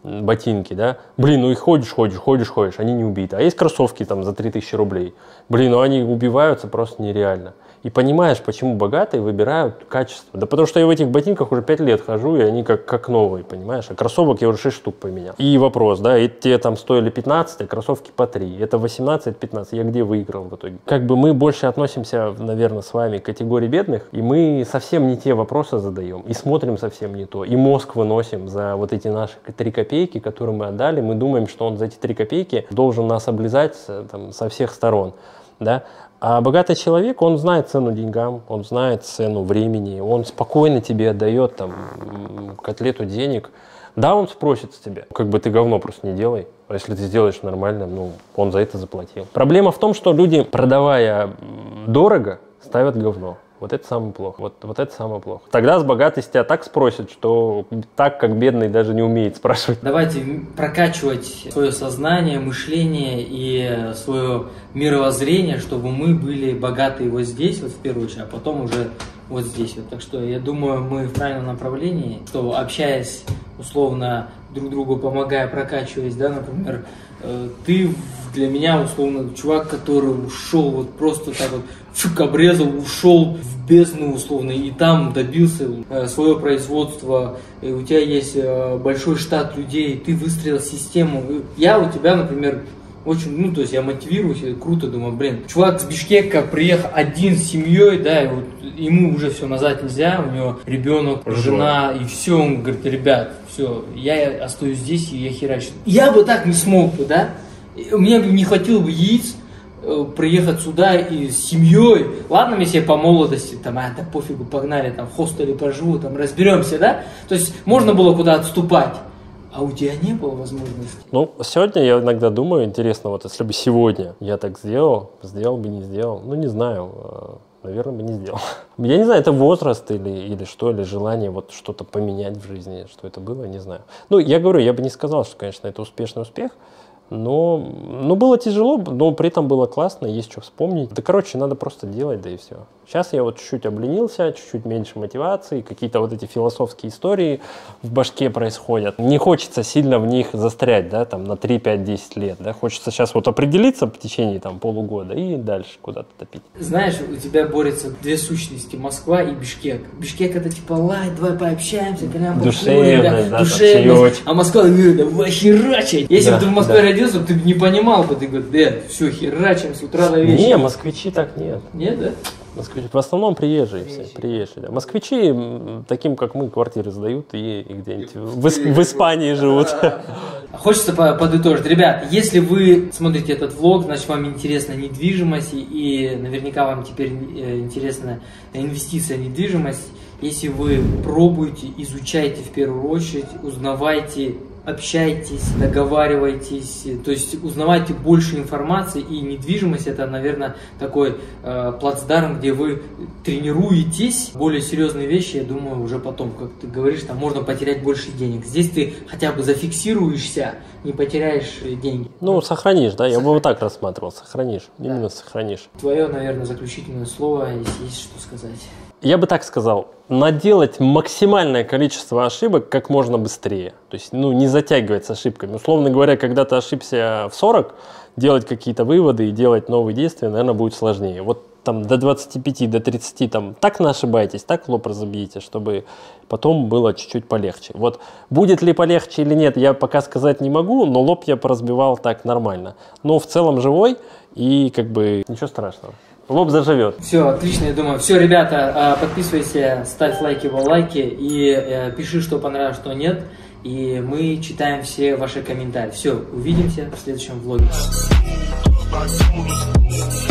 ботинки, да, блин, ну и ходишь, ходишь, ходишь, ходишь, они не убиты. А есть кроссовки там за три тысячи рублей, блин, ну они убиваются просто нереально. И понимаешь, почему богатые выбирают качество. Да потому что я в этих ботинках уже пять лет хожу, и они как, как новые, понимаешь? А кроссовок я уже шесть штук поменял. И вопрос, да, и те там стоили пятнадцать, а кроссовки по три. Это восемнадцать-пятнадцать. Я где выиграл в итоге? Как бы мы больше относимся, наверное, с вами к категории бедных, и мы совсем не те вопросы задаем, и смотрим совсем не то, и мозг выносим за вот эти наши три копейки, которые мы отдали. Мы думаем, что он за эти три копейки должен нас облизать там, со всех сторон, да. А богатый человек, он знает цену деньгам, он знает цену времени, он спокойно тебе отдает там котлету денег. Да, он спросит с тебя, как бы ты говно просто не делай, а если ты сделаешь нормально, ну, он за это заплатил. Проблема в том, что люди, продавая дорого, ставят говно. Вот это самое плохо. Вот, вот это самое плохо. Тогда с богатых тебя так спросят, что так, как бедный даже не умеет спрашивать. Давайте прокачивать свое сознание, мышление и свое мировоззрение, чтобы мы были богатые вот здесь, вот в первую очередь, а потом уже вот здесь вот. Так что я думаю, мы в правильном направлении, что общаясь, условно, друг другу помогая, прокачиваясь, да, например, э, ты для меня, условно, чувак, который ушел вот просто так вот, чук обрезал, ушел в бездну, условно, и там добился э, свое производство, и у тебя есть э, большой штат людей, ты выстроил систему. Я у тебя, например, очень, ну, то есть я мотивируюсь, круто, думаю, блин, чувак с Бишкека приехал один с семьей, да, и вот ему уже все назад нельзя, у него ребенок, жена, и все, он говорит, ребят, все, я остаюсь здесь, и я херачу. Я бы так не смог бы, да, мне бы не хватило бы яиц э, приехать сюда и с семьей, ладно, если я по молодости, там, а, да пофигу, погнали, там, в хостеле поживу, там, разберемся, да, то есть можно было куда отступать. А у тебя не было возможности? Ну, сегодня я иногда думаю, интересно, вот если бы сегодня я так сделал, сделал бы, не сделал, ну, не знаю, наверное, бы не сделал. Я не знаю, это возраст или, или что, или желание вот что-то поменять в жизни, что это было, не знаю. Ну, я говорю, я бы не сказал, что, конечно, это успешный успех, но, но было тяжело, но при этом было классно, есть что вспомнить. Да, короче, надо просто делать, да и все. Сейчас я вот чуть-чуть обленился, чуть-чуть меньше мотивации, какие-то вот эти философские истории в башке происходят. Не хочется сильно в них застрять, да, там на три, пять, десять лет, да. Хочется сейчас вот определиться в течение там полугода и дальше куда-то топить. Знаешь, у тебя борются две сущности, Москва и Бишкек. Бишкек это типа лайт, давай пообщаемся, прям душевность, да, душевность. А Москва говорит, давай херачить. Если да, бы ты в Москве да. родился, ты бы не понимал бы, ты говоришь, да, все, херачим с утра до вечера. Не, москвичи так нет. Нет, да? Москвичи, в основном приезжие, приезжие. все, приезжие. Да. Москвичи, таким как мы, квартиры сдают и, и где-нибудь в, в Испании живут. Хочется подытожить. Ребят, если вы смотрите этот влог, значит вам интересна недвижимость, и наверняка вам теперь интересна инвестиция в недвижимость. Если вы пробуете, изучайте в первую очередь, узнавайте, общайтесь, договаривайтесь, то есть узнавайте больше информации, и недвижимость это, наверное, такой э, плацдарм, где вы тренируетесь. Более серьезные вещи, я думаю, уже потом, как ты говоришь, там можно потерять больше денег. Здесь ты хотя бы зафиксируешься, не потеряешь деньги. Ну, сохранишь, да, я бы вот так рассматривал, сохранишь, именно да. сохранишь. Твое, наверное, заключительное слово, если есть что сказать. Я бы так сказал, наделать максимальное количество ошибок как можно быстрее. То есть, ну, не затягивать с ошибками. Условно говоря, когда ты ошибся в сорок, делать какие-то выводы и делать новые действия, наверное, будет сложнее. Вот там до двадцати пяти, до тридцати, там, так не ошибайтесь, так лоб разобьете, чтобы потом было чуть-чуть полегче. Вот будет ли полегче или нет, я пока сказать не могу, но лоб я поразбивал так нормально. Но в целом живой и как бы ничего страшного. Лоб заживет. Все, отлично, я думаю. Все, ребята, подписывайся, ставь лайки, лайки и пиши, что понравилось, что нет. И мы читаем все ваши комментарии. Все, увидимся в следующем влоге.